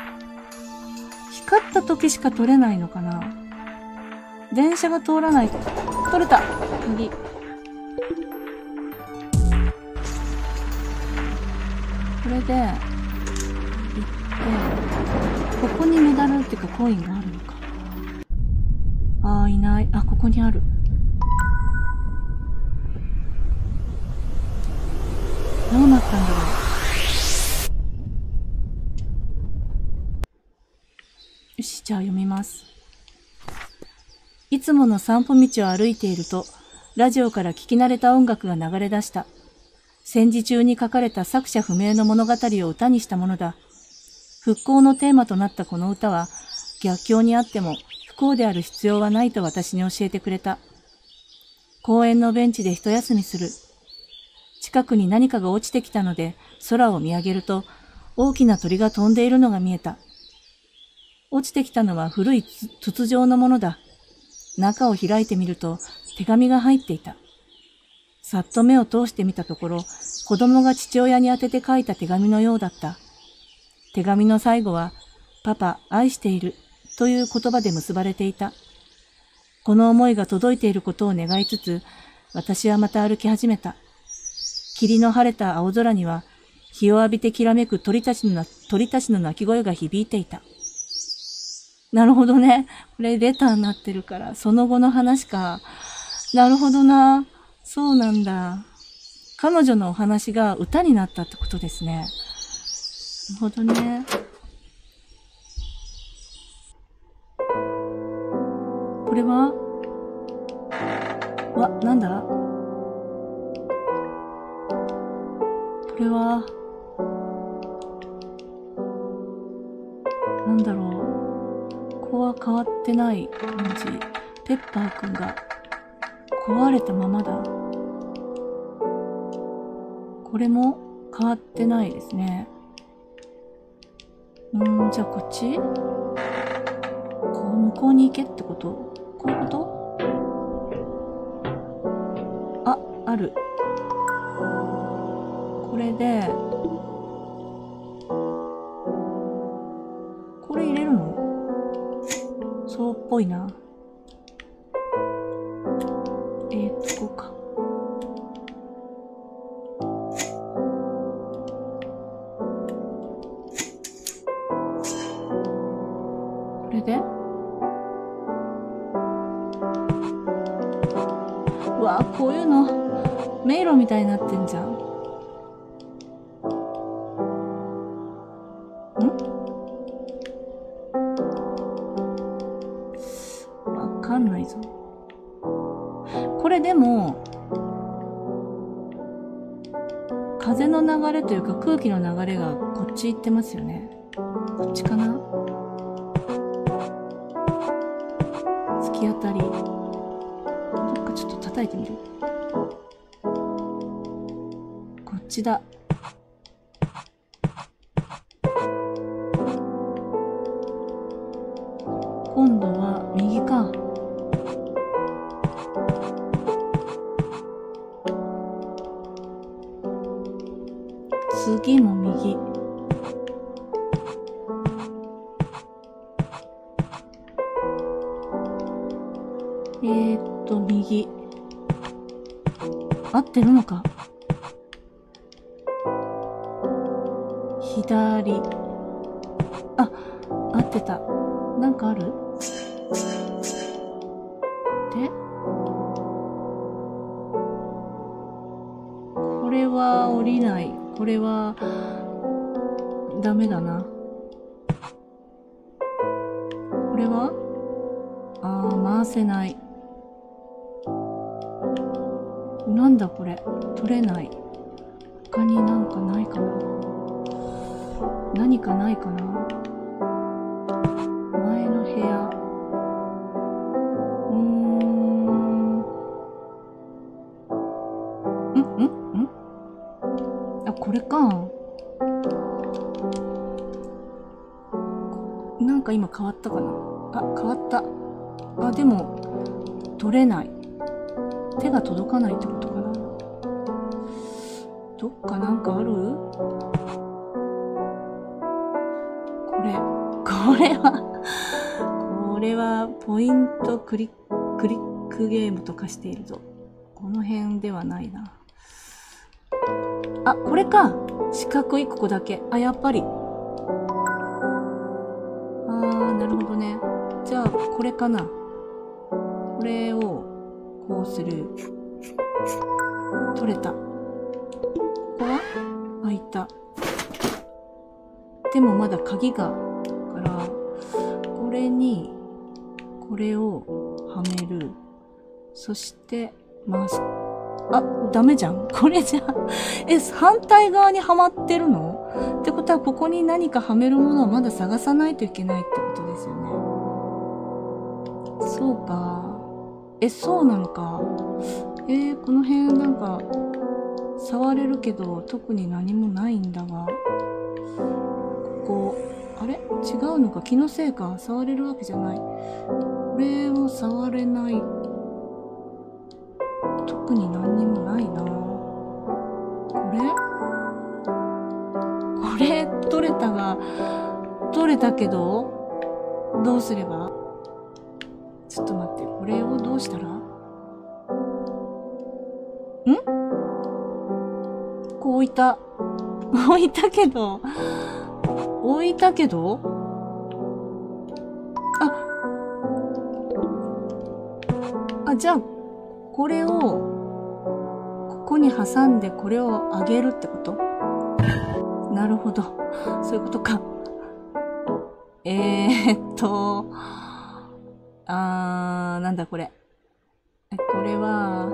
光った時しか撮れないのかな？電車が通らないと。取れた！右。これで、行って、ここにメダルっていうかコインがあるのか。あー、いない。あ、ここにある。どうなったんだろう。よし、じゃあ読みます。いつもの散歩道を歩いていると、ラジオから聞き慣れた音楽が流れ出した。戦時中に書かれた作者不明の物語を歌にしたものだ。復興のテーマとなったこの歌は、逆境にあっても不幸である必要はないと私に教えてくれた。公園のベンチで一休みする。近くに何かが落ちてきたので、空を見上げると、大きな鳥が飛んでいるのが見えた。落ちてきたのは古い筒状のものだ。中を開いてみると手紙が入っていた。 さっと目を通してみたところ、子供が父親に宛てて書いた手紙のようだった。手紙の最後は、パパ、愛している、という言葉で結ばれていた。この思いが届いていることを願いつつ、私はまた歩き始めた。霧の晴れた青空には、日を浴びてきらめく鳥たちのな、鳥たちの鳴き声が響いていた。なるほどね。これレターになってるから、その後の話か。なるほどな。そうなんだ。彼女のお話が歌になったってことですね。なるほどね。これはわ、なんだこれはなんだろう。ここは変わってない感じ。ペッパーくんが壊れたままだ。これも変わってないですね。うーん、じゃあこっち？こう向こうに行けってこと？こういうこと？あ、ある。これで、これ入れるの？そうっぽいな。えーっと、こうか。これで？うわぁ、こういうの、迷路みたいになってんじゃん。わかんないぞ。これでも、風の流れというか空気の流れがこっち行ってますよね。こっちかな？突き当たり。どっかちょっと叩いてみる。こっちだ。今度は右か。次も右。えーっと、右。合ってるのか？左。あ、合ってた。なんかある？で、これは降りない。これは、ダメだな。これは？あー、回せない。なんだこれ。取れない。他になんかないかな。何かないかな。前の部屋。うーん。んんんあ、これか。なんか今変わったかな。あ、変わった。あ、でも、取れない。手が届かないってことかな。どっかなんかある？これ。これは、これは、ポイントクリック、クリックゲームとかしているぞ。この辺ではないな。あ、これか。四角いここだけ。あ、やっぱり。あー、なるほどね。じゃあ、これかな。これを、こうする。取れた。ここは開いた。でもまだ鍵が、から、これに、これをはめる。そして、回す。あ、ダメじゃん。これじゃ、え、反対側にはまってるの？ってことは、ここに何かはめるものをまだ探さないといけないってことですよね。そうか。え、そうなのか。えー、この辺なんか、触れるけど、特に何もないんだが。ここ、あれ？違うのか。気のせいか。触れるわけじゃない。これを触れない。 特に何にもないな。これこれ、取れたが、取れたけど、どうすれば？ちょっと待って、これをどうしたら？ん？こう置いた。置いたけど、置いたけどあ、あ、じゃあ、これを、ここに挟んでこれを上げるってこと？なるほど。そういうことか。えーっと、あー、なんだこれ。これは、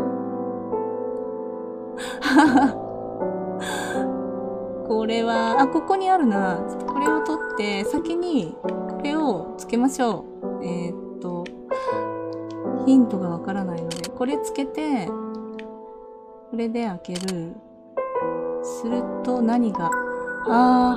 これは、あ、ここにあるな。これを取って、先に、これをつけましょう。えーっと、ヒントがわからないので、これつけて、これで開ける。すると何が、あ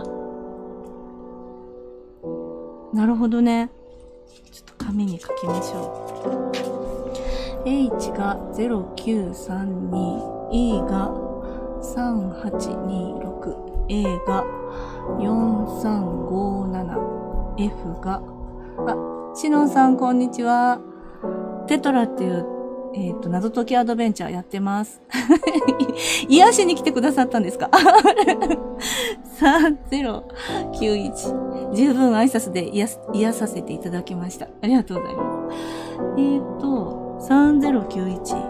ー、なるほどね。ちょっと紙に書きましょう。H がゼロきゅうさんに、E がさんはちにろく、A がよんさんごなな、F が、あ、しのんさんこんにちは。テトラっていう、えっと、謎解きアドベンチャーやってます。癒しに来てくださったんですか？さんゼロきゅういち。十分挨拶で癒癒させていただきました。ありがとうございます。えっと、さんゼロきゅういち。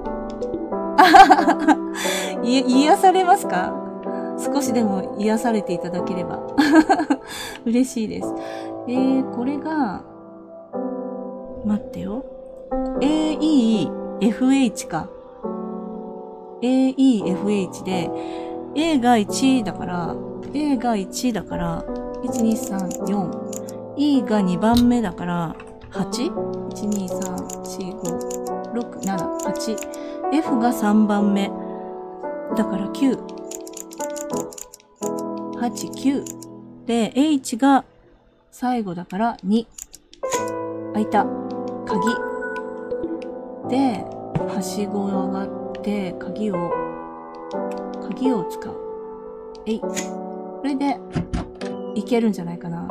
い癒されますか？少しでも癒されていただければ嬉しいです。えー、これが、待ってよ。エーイーエフエイチ か。エーイーエフエイチ で、A がいちだから、A がいちだから、いちにさんよん。E がにばんめだから、はち？ いちにさんよんごろくななはち。F がさんばんめ。だからきゅう。はち、きゅう。で、H が最後だからに。開いた。鍵。で、はしご上がって、鍵を、鍵を使う。えい。これで、いけるんじゃないかな。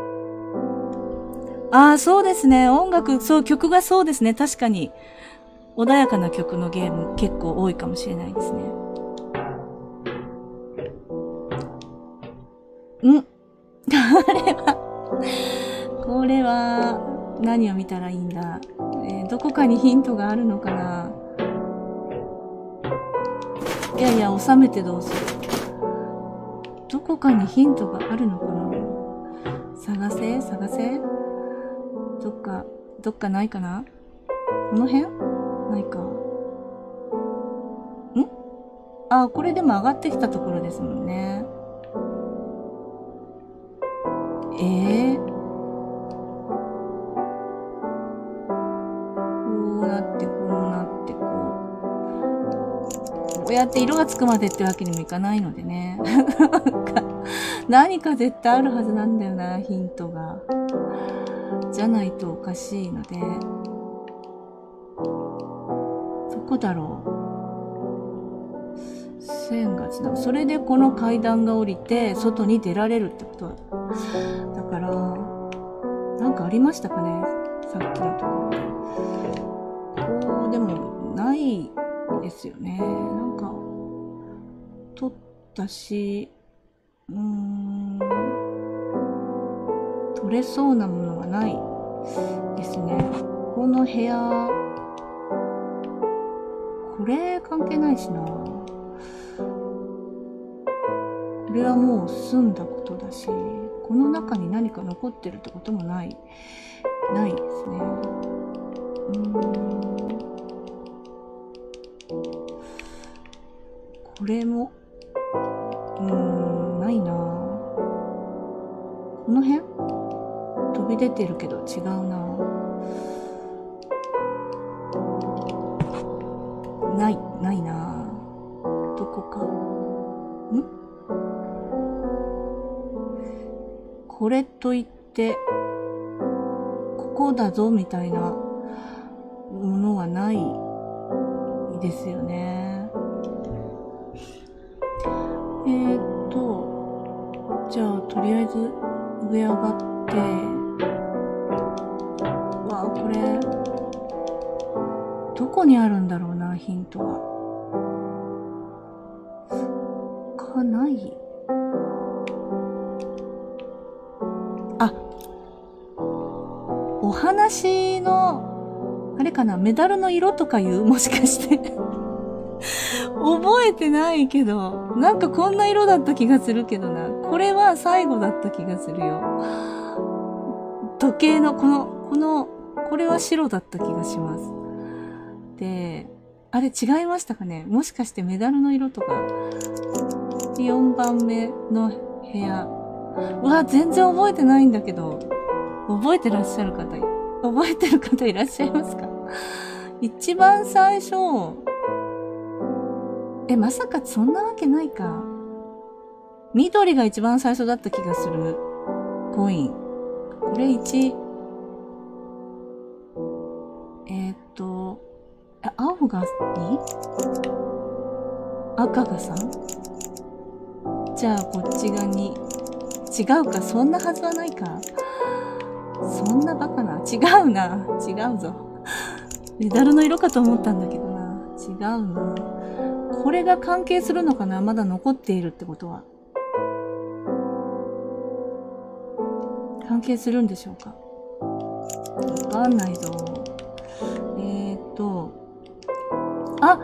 ああ、そうですね。音楽、そう、曲がそうですね。確かに。穏やかな曲のゲーム結構多いかもしれないですね。んこれは、これは、何を見たらいいんだ、えー、どこかにヒントがあるのかな。いやいや、収めてどうする。どこかにヒントがあるのかな。探せ探せ。どっか、どっかないかな。この辺ないか。んあ、これでも上がってきたところですもんね。ええー、こうなって、こうなって、こう。こうやって色がつくまでってわけにもいかないのでね。何か絶対あるはずなんだよな、ヒントが。じゃないとおかしいので。どこだろう。線がつなぐ。それでこの階段が降りて、外に出られるってことだ。だから、なんかありましたかね、さっきのところ。こう、でも、ないですよね。なんか、取ったし、うーん、取れそうなものがないですね。この部屋、これ関係ないしな。これはもう済んだことだし、この中に何か残ってるってこともない、ないですね。うーん。これも、うーん、ないな。この辺？飛び出てるけど違うな。ない、ないな。どこか。ん？これといって、ここだぞみたいなものはないですよね。えーっと、じゃあ、とりあえず上上がって、わあ、これ、どこにあるんだろうな、ヒントが。かない。あ、お話の、あれかな、メダルの色とかいう、もしかして。覚えてないけど、なんかこんな色だった気がするけどな。これは最後だった気がするよ。時計の、この、この、これは白だった気がします。で、あれ違いましたかね？もしかしてメダルの色とか。よんばんめの部屋。うわ、全然覚えてないんだけど。覚えてらっしゃる方、覚えてる方いらっしゃいますか？一番最初、え、まさかそんなわけないか。緑が一番最初だった気がする。コイン。これいち。えー、っと、青がに？赤がさん？じゃあこっちがに。違うか、そんなはずはないか。そんなバカな。違うな。違うぞ。メダルの色かと思ったんだけどな。違うな。これが関係するのかな？まだ残っているってことは。関係するんでしょうか？わかんないぞ。えーっと。あ！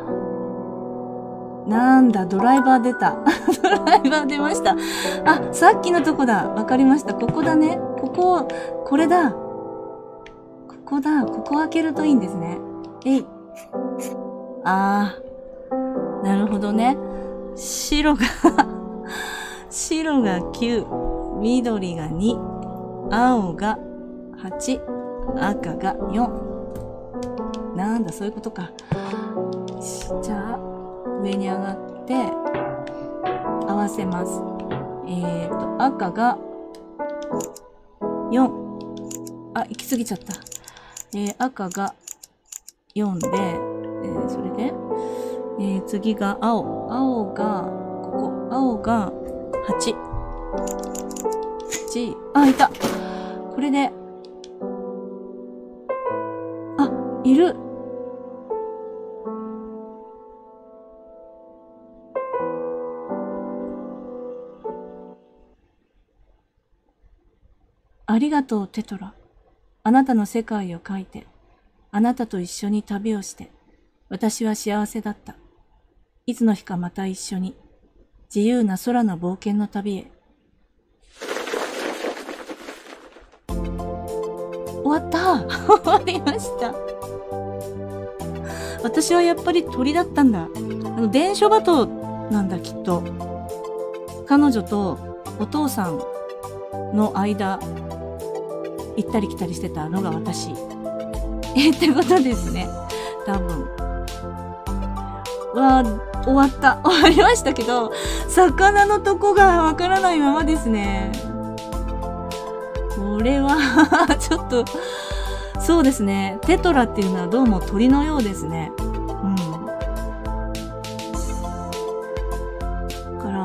なんだ、ドライバー出た。ドライバー出ました。あ、さっきのとこだ。わかりました。ここだね。ここ、これだ。ここだ。ここ開けるといいんですね。えい。あー。なるほどね。白が、白がきゅう、緑がに、青がはち、赤がよん。なんだ、そういうことか。じゃあ、上に上がって、合わせます。えーと、赤がよん。あ、行き過ぎちゃった。えー、赤がよんで、えー、それで、えー、次が青。青が、ここ。青がはち。はち。あ、いた。これで、あ、いる。ありがとう、テトラ。あなたの世界を書いて、あなたと一緒に旅をして、私は幸せだった。いつの日かまた一緒に、自由な空の冒険の旅へ。終わった終わりました。私はやっぱり鳥だったんだ。あの、伝書バトなんだ、きっと。彼女とお父さんの間、行ったり来たりしてたのが私。え、ってことですね。多分。わー、終わった。終わりましたけど、魚のとこがわからないままですね。これは、ちょっと、そうですね。テトラっていうのはどうも鳥のようですね。うん。だから、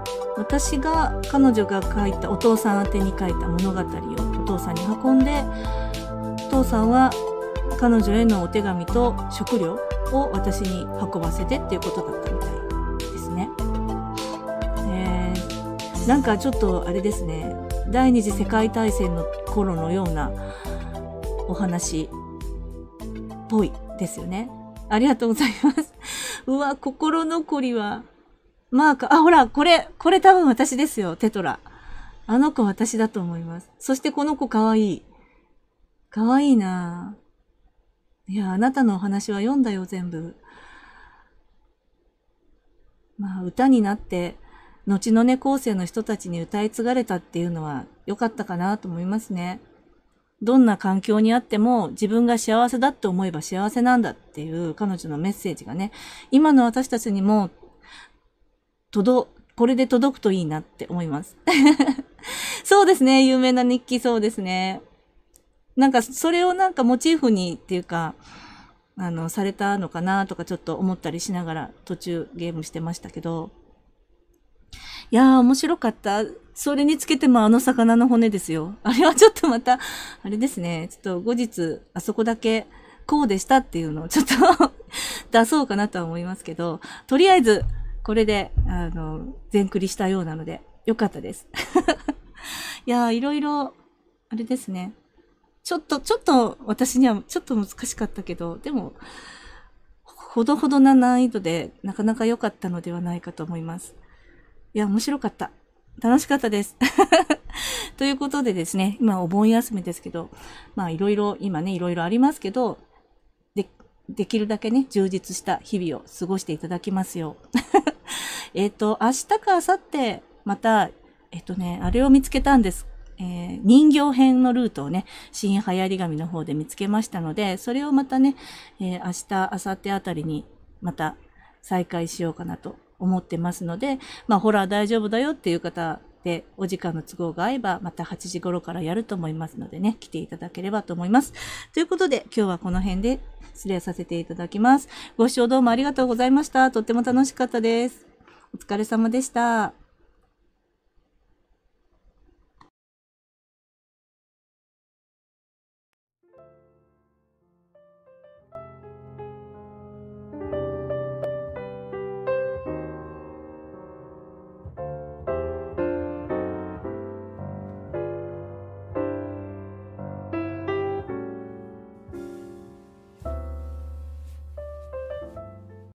私が、彼女が書いた、お父さん宛てに書いた物語をお父さんに運んで、お父さんは彼女へのお手紙と食料を私に運ばせてっていうことだったみたいですね。えー、なんかちょっとあれですね。第二次世界大戦の頃のようなお話っぽいですよね。ありがとうございます。うわ、心残りは。マーク、あ、ほら、これ、これ多分私ですよ、テトラ。あの子私だと思います。そしてこの子かわいい。かわいいなぁ。いや、あなたのお話は読んだよ、全部。まあ、歌になって、後のね、後世の人たちに歌い継がれたっていうのは良かったかなと思いますね。どんな環境にあっても自分が幸せだって思えば幸せなんだっていう彼女のメッセージがね、今の私たちにも、届、これで届くといいなって思います。そうですね、有名な日記そうですね。なんか、それをなんかモチーフにっていうか、 あの、されたのかなとかちょっと思ったりしながら途中ゲームしてましたけど。いやー、面白かった。それにつけてもあの魚の骨ですよ。あれはちょっとまた、あれですね。ちょっと後日、あそこだけこうでしたっていうのをちょっと出そうかなとは思いますけど、とりあえず、これで、あの、全クリしたようなので、よかったです。いやー、いろいろ、あれですね。ちょっと、ちょっと、私にはちょっと難しかったけど、でも、ほどほどな難易度で、なかなか良かったのではないかと思います。いや、面白かった。楽しかったです。ということでですね、今お盆休みですけど、まあいろいろ、今ね、いろいろありますけど、で、できるだけね、充実した日々を過ごしていただきますよう。えっと、明日か明後日、また、えっとね、あれを見つけたんです。えー、人形編のルートをね、新流行り紙の方で見つけましたので、それをまたね、えー、明日、明後日あたりにまた再開しようかなと思ってますので、まあ、ホラー大丈夫だよっていう方で、お時間の都合が合えば、またはちじ頃からやると思いますのでね、来ていただければと思います。ということで、今日はこの辺で失礼させていただきます。ご視聴どうもありがとうございました。とっても楽しかったです。お疲れ様でした。